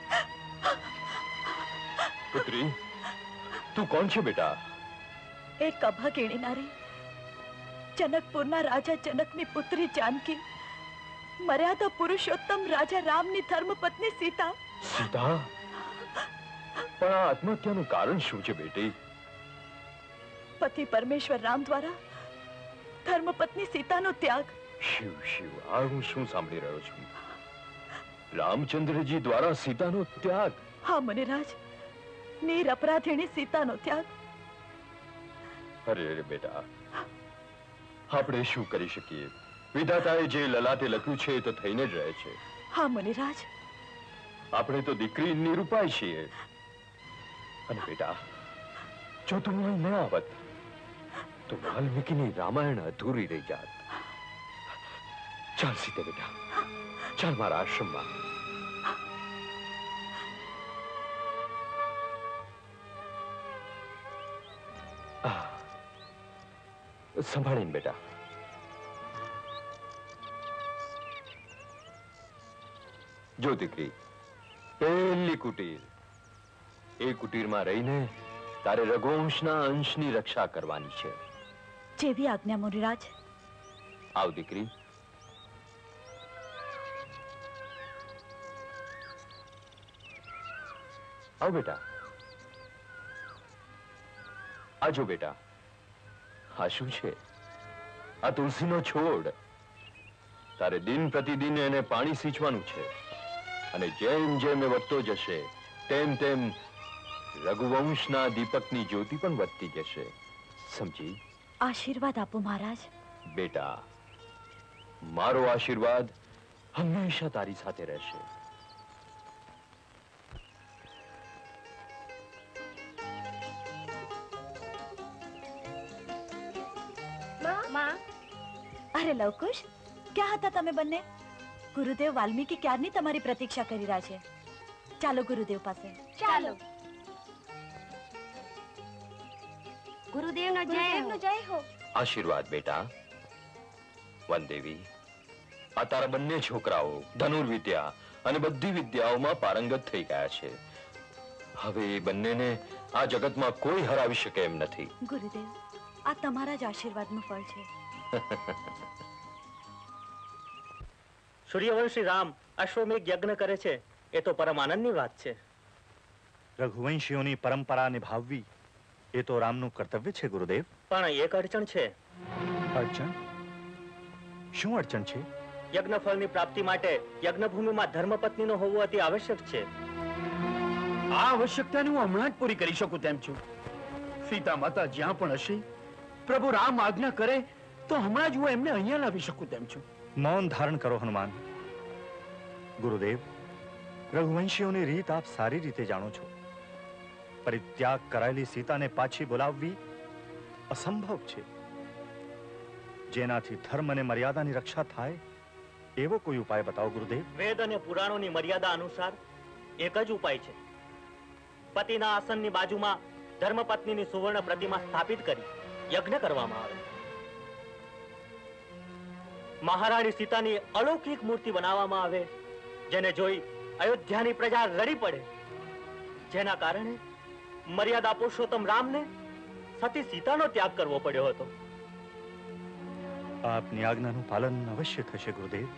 પુત્રી, તું કોણ છે બેટા? એક અભાગીણી નારી, જનકપુરના રાજા જનકની પુત્રી જાનકી, મર્યાદા પુરુષોત્તમ રાજા રામની ધર્મપત્ની સીતા. સીતા? પણ આ આત્મહત્યાનું કારણ શું છે બેટી? પતિ પરમેશ્વર રામ દ્વારા ધર્મપત્ની સીતાનો ત્યાગ. શિવ શિવ, આ હું શું સાંભળી રહ્યો છું? રામચંદ્રજી દ્વારા સીતાનો ત્યાગ? હા મુનિરાજ, નિરપરાધીણી સીતાનો ત્યાગ. અરે અરે બેટા, આપણે શું કરી શકીએ? વિધાતાએ જે લલાટે લખ્યું છે તો થઈને જ રહે છે. હા મુનિરાજ, આપણે તો દીકરી નિરૂપાય છીએ. અને બેટા, જો તું અહીં ન આવત તો વાલ્મીકીની રામાયણ અધૂરી રહી જાત. ચાલ સીતે બેટા, ચાલ મારા આશ્રમમાં. સંભાળીને બેટા. જો દીકરી, પહેલી કુટીર, એ કુટીરમાં રહીને તારે રઘુવંશના અંશની રક્ષા કરવાની છે. જેવી આજ્ઞા મુનિરાજ. આવ દીકરી. આવ બેટા. આજો બેટા. આ શું છે? આ તુલસીનો છોડ. તારે દિન પ્રતિદિન એને પાણી સિંચવાનું છે, અને જેમ જેમ એ વધતો જશે તેમ તેમ રઘુવંશના દીપકની જ્યોતિ પણ વધતી જશે. સમજી? આશીર્વાદ આપો મહારાજ. બેટા, મારો આશીર્વાદ હંમેશા તારી સાથે રહેશે. માં. અરે લવકુશ, ક્યાં હતા તમે બંને? ગુરુદેવ વાલ્મીકી ક્યારની તમારી પ્રતીક્ષા કરી રહ્યા છે. ચાલો ગુરુદેવ પાસે. ચાલો. ગુરુદેવનો જય હો. જય હો. આશીર્વાદ બેટા. વનદેવી, આ તારા બંને છોકરાઓ ધનુર્વિદ્યા અને બધી વિદ્યાઓમાં પારંગત થઈ ગયા છે. હવે એ બંનેને આ જગતમાં કોઈ હરાવી શકે એમ નથી. ગુરુદેવ, આ તમારા જ આશીર્વાદનું ફળ છે. સૂર્યવંશી રામ અશ્વમેઘ યજ્ઞ કરે છે, એ તો પરમ આનંદની વાત છે. રઘુવંશીઓની પરંપરા નિભાવવી એ તો રામનું કર્તવ્ય છે ગુરુદેવ. પણ એક અડચણ છે. અડચણ? શું અડચણ છે? યજ્ઞફળની પ્રાપ્તિ માટે યજ્ઞભૂમિમાં ધર્મપત્નીનો હોવો અતિ આવશ્યક છે. આ આવશ્યકતાને હું હમણાં જ પૂરી કરી શકું તેમ છું. સીતા માતા જ્યાં પણ હશે, પ્રભુ રામ આજ્ઞા કરે તો હમણાં જ હું એમને અહીંયા લાવી શકું તેમ છું. મૌન ધારણ કરો હનુમાન. ગુરુદેવ, રઘુવંશીઓની રીત આપ સારી રીતે જાણો છો. પરિત્યાગ કરાયેલી સીતાને પાછી બોલાવવી અસંભવ છે. જેનાથી ધર્મ અને મર્યાદાની રક્ષા થાય એવો કોઈ ઉપાય બતાવો ગુરુદેવ. વેદ અને પુરાણોની મર્યાદા અનુસાર એક જ ઉપાય છે. પતિના આસનની બાજુમાં ધર્મપત્નીની સુવર્ણ પ્રતિમા સ્થાપિત કરી યજ્ઞ કરવામાં આવે. મહારાણી સીતાની અલૌકિક મૂર્તિ બનાવવામાં આવે, જેને જોઈ અયોધ્યાની પ્રજા રડી પડે. જેના કારણે મર્યાદા પુરુષોત્તમ રામને સતી સીતાનો ત્યાગ કરવો પડ્યો હતો. આપની આજ્ઞાનું પાલન અવશ્ય થશે ગુરુદેવ.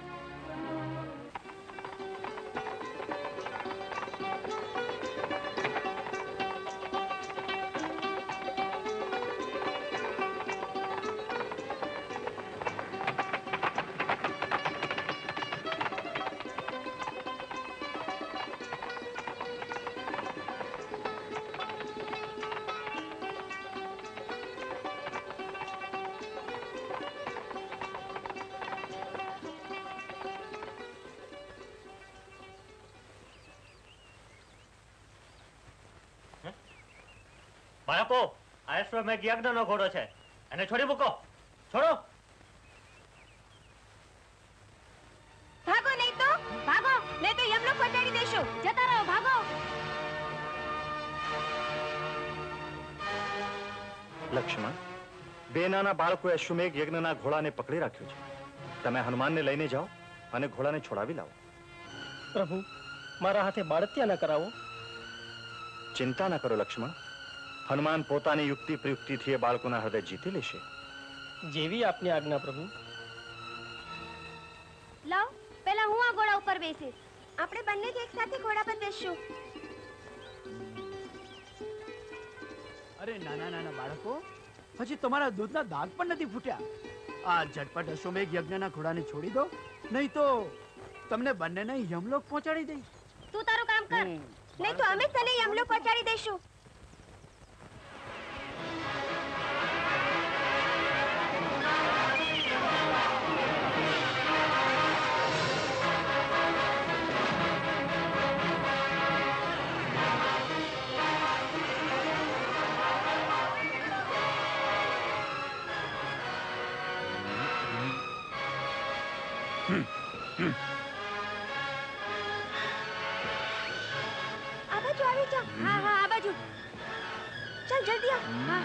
બાળકો, આ અશ્વમેઘ યજ્ઞનો ઘોડો છે, એને છોડી મૂકો. છોડો. ભાગો નહીં તો ભાગો, નહીં તો યમલોક પહોંચાડી દેશું. જતા રહો, ભાગો. લક્ષ્મણ, બે નાના બાળકોએ અશ્વમેઘ યજ્ઞના ઘોડાને પકડી રાખ્યો છે. તમે હનુમાનને લઈને જાઓ અને ઘોડાને છોડાવી લાવો. પ્રભુ, મારા હાથે બાળત્યા ન કરાવો. ચિંતા ન કરો લક્ષ્મણ. હનુમાન પોતાની યુક્તિ પ્રયુક્તિથી એ બાળકોના હૃદય જીતી લેશે. જેવી આપની આજ્ઞા પ્રભુ. લાવ, પહેલા હું આ ઘોડા ઉપર બેસીશ. આપણે બંને એક સાથે ઘોડા પર બેસશું. અરે નાના નાના બાળકો, હજી તમારા દૂધના દાગ પણ નથી ફૂટ્યા. આ ઝટપટ અશ્વમેઘ યજ્ઞના ઘોડાને છોડી દો, નહીં તો તમને બંનેને યમલોક પહોંચાડી દઈશ. તું તારું કામ કર, નહીં તો અમે તને યમલોક પહોંચાડી દઈશું. આ બાજુ આવી જા. હા હા, આ બાજુ. ચાલ જલ્દી આવ. હા.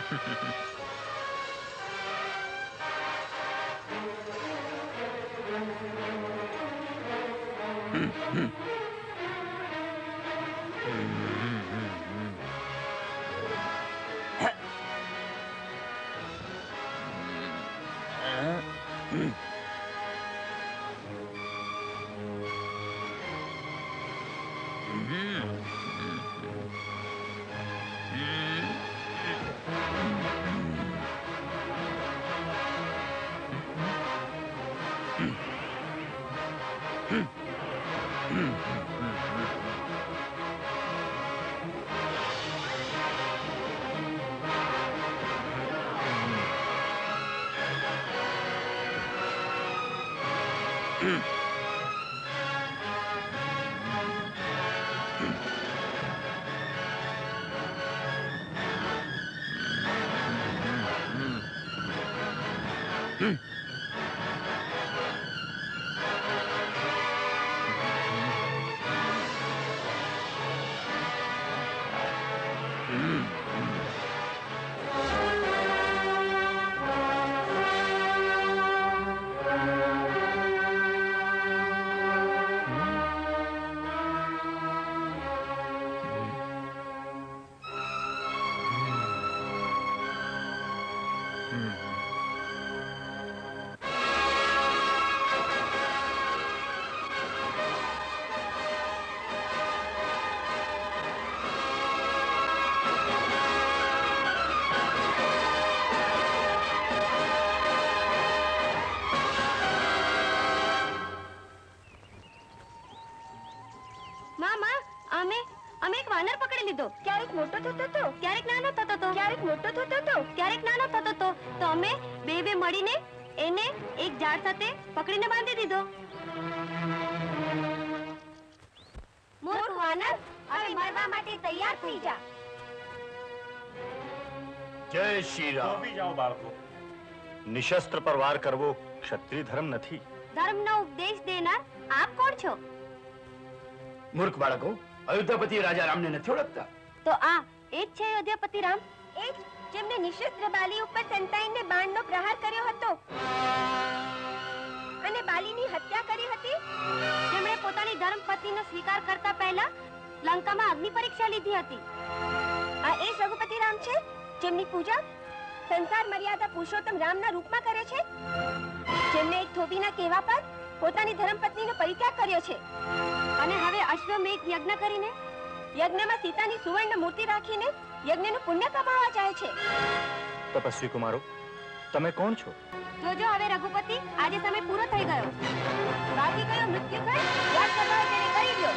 ક્યારેક મોટો થતો હતો, ક્યારેક નાનો થતો હતો, ક્યારેક મોટો થતો હતો, ક્યારેક નાનો થતો હતો. તો અમે બે બે મળીને એને એક ઝાડ સાથે પકડીને બાંધી દીધો. મૂર્ખ વાનર, હવે મરવા માટે તૈયાર થઈ જા. જય શ્રી રામ. થોભી જાઓ બાળકો. નિશસ્ત્ર પર વાર કરવો ક્ષત્રિય ધર્મ નથી. ધર્મનો ઉપદેશ દેનાર આપ કોણ છો? મૂર્ખ બાળકો, અયોધ્યાપતિ રાજા રામને નથી ઓળખતા? તો આ એ જ છે અયોધ્યાપતિ રામ, એ જ જેમને નિશસ્ત્ર બાલી ઉપર સંતાઈને બાણનો પ્રહાર કર્યો હતો અને બાલીની હત્યા કરી હતી. જેમણે પોતાની ધર્મપત્નીનો સ્વીકાર કરતા પહેલા લંકામાં અગ્નિ પરીક્ષા લીધી હતી. આ એ જ રઘુપતિ રામ છે જેમની પૂજા સંસાર મર્યાદા પુરુષોત્તમ રામના રૂપમાં કરે છે, જેમને એક ધોબીના કહેવા પર પોતાની ધર્મપત્નીનો પરિત્યાગ કર્યો છે અને હવે અશ્વમેઘ યજ્ઞ કરીને યજ્ઞમાં સીતાની સુવર્ણ મૂર્તિ રાખીને યજ્ઞનું પુણ્ય કમાવા જાય છે. તપસ્વી કુમારો, તમે કોણ છો? જોજો હવે રઘુપતિ, આજે સમય પૂરો થઈ ગયો. બાકી ગયો મૃત્યુખંડ, યાદ કરવા તેને કરી દો.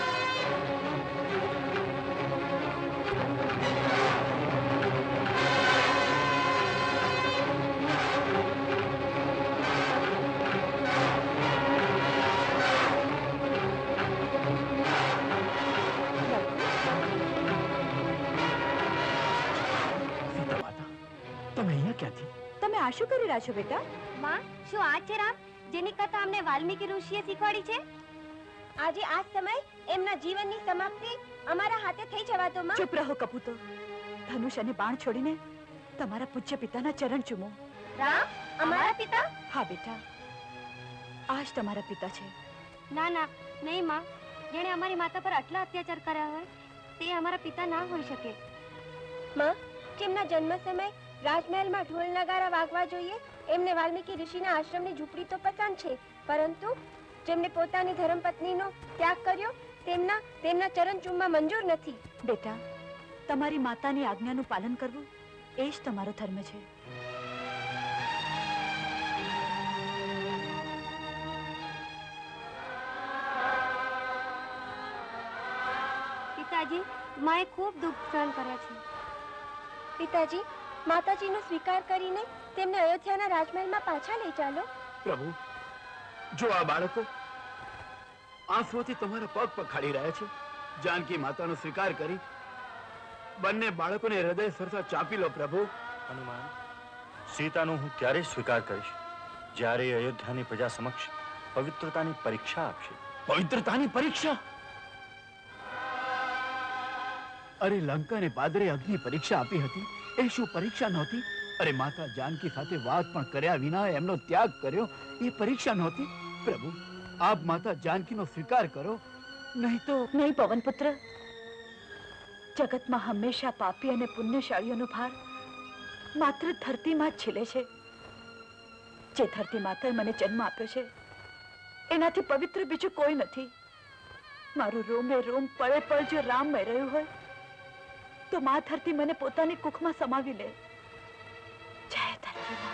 તમે આ શું કરી રહ્યા છો બેટા? માં, શું આ છે રામ જેની કથા અમને વાલ્મીકી ઋષિએ શીખવાડી છે? આજે આ સમય એમના જીવનની સમાપ્તિ અમારા હાથે થઈ જવા દો માં. ચૂપ રહો કપૂતો. ધનુષ અને બાણ છોડીને તમારા પૂજ્ય પિતાના ચરણ ચૂમો. રામ, અમારા પિતા? હા બેટા, આ જ તમારા પિતા છે. ના ના, નહીં માં. જેણે અમારી માતા પર આટલા અત્યાચાર કર્યા હોય તે અમારા પિતા ના હોઈ શકે. માં, જેમના જન્મ સમય રાજમહેલમાં ઢોલ નગારા વાગવા જોઈએ એમને વાલ્મીકી ઋષિના આશ્રમની ઝૂંપડી તો પસંદ છે, પરંતુ જેમને પોતાની ધર્મપત્નીનો ત્યાગ કર્યો તેમના તેમના ચરણ ચૂમવા મંજૂર નથી. બેટા, તમારી માતાની આજ્ઞાનું પાલન કરવું એ જ તમારો ધર્મ છે. પિતાજી, માએ ખૂબ દુઃખ સહન કર્યા છે. પિતાજી, માતાજીનો સ્વીકાર કરીને તેમને અયોધ્યાના રાજમહેલમાં પાછા લઈ ચાલો. પ્રભુ, જો આ બાળકો આંસુઓથી તમારા પગ પખાડી રહ્યા છે. જાનકી માતાનો સ્વીકાર કરી બંને બાળકોને હૃદય સરસા ચાપી લો પ્રભુ. હનુમાન, સીતાનો હું ત્યારે સ્વીકાર કરીશ જ્યારે અયોધ્યાની પ્રજા સમક્ષ પવિત્રતાની પરીક્ષા આપશે. પવિત્રતાની પરીક્ષા? અરે લંકાને પાદરે અગ્નિ પરીક્ષા આપી હતી એ શું પરીક્ષા નહોતી? અરે માતા જાનકી સાથે વાત પણ કર્યા વિના એમનો ત્યાગ કર્યો, એ પરીક્ષા નહોતી? પ્રભુ, આપ માતા જાનકીનો સ્વીકાર કરો, નહીં તો... નહીં પવન પુત્ર, જગતમાં હંમેશા પાપી અને પુણ્યશાળીઓનો ભાર માત્ર ધરતીમાં જ છેલે છે. જે ધરતી માતાએ મને જન્મ આપ્યો છે એનાથી પવિત્ર બીજું કોઈ નથી. મારું રોમે રોમ પળે પળ જો રામમય રહ્યું હોય તો મા ધરતી મને પોતાની કુખમાં સમાવી લે. જય ધરતી મા.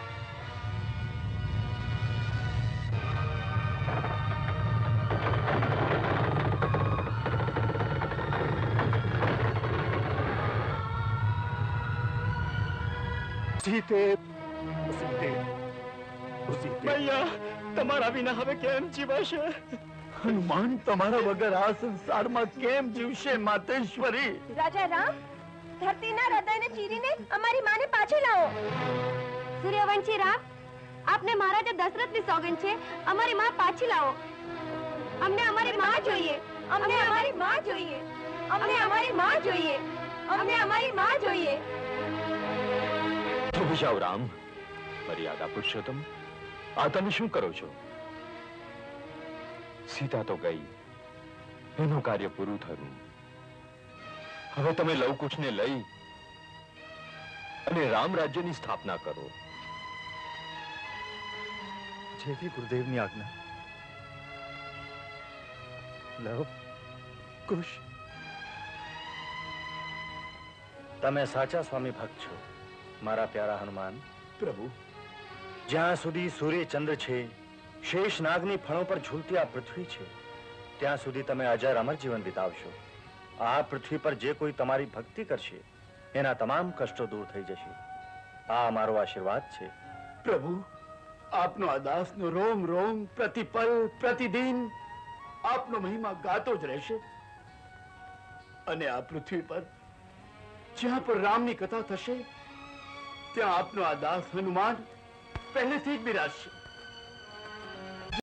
સીતે સીતે ભૈયા, તમારા વિના હવે કેમ જીવાશે? હનુમાન, તમારા વગર આ સંસારમાં કેમ જીવશે માતેશ્વરી? રાજા રામ, ધરતીના હૃદયને ચીરીને અમારી માને પાછી લાવો. સૂર્યવંશી રામ, આપને મહારાજા દશરથની સોગંદ છે, અમારી માં પાછી લાવો. અમને અમારી માં જોઈએ, અમને અમારી માં જોઈએ, અમને અમારી માં જોઈએ, અમને અમારી માં જોઈએ. ચૂપ જાઓ રામ. મર્યાદા પુરુષોત્તમ, આ તમે શું કરો છો? સીતા તો ગઈ, એનું કાર્ય પૂરું થયું. હવે તમે લવકુશને લઈ અને રામ રાજ્યની સ્થાપના કરો. જેવી ગુરુદેવની આજ્ઞા. લવ કુશ, તમે સાચા સ્વામી ભક્ત છો મારા પ્યારા હનુમાન. પ્રભુ, જ્યાં સુધી સૂર્ય ચંદ્ર છે, શેષ નાગની ફણો પર ઝૂલતી આ પૃથ્વી છે, ત્યાં સુધી તમે અજર અમર જીવન વિતાવશો. આ પૃથ્વી પર જે કોઈ તમારી ભક્તિ કરશે એના તમામ કષ્ટો દૂર થઈ જશે. આ અમારો આશીર્વાદ છે. પ્રભુ, આપનો આ દાસનો રોમ રોમ પ્રતિપલ પ્રતિદિન આપનો મહિમા ગાતો જ રહેશે. અને આ પૃથ્વી પર જ્યાં પણ રામની કથા થશે ત્યાં આપનો આ દાસ હનુમાન પહેલેથી જ બિરાજશે.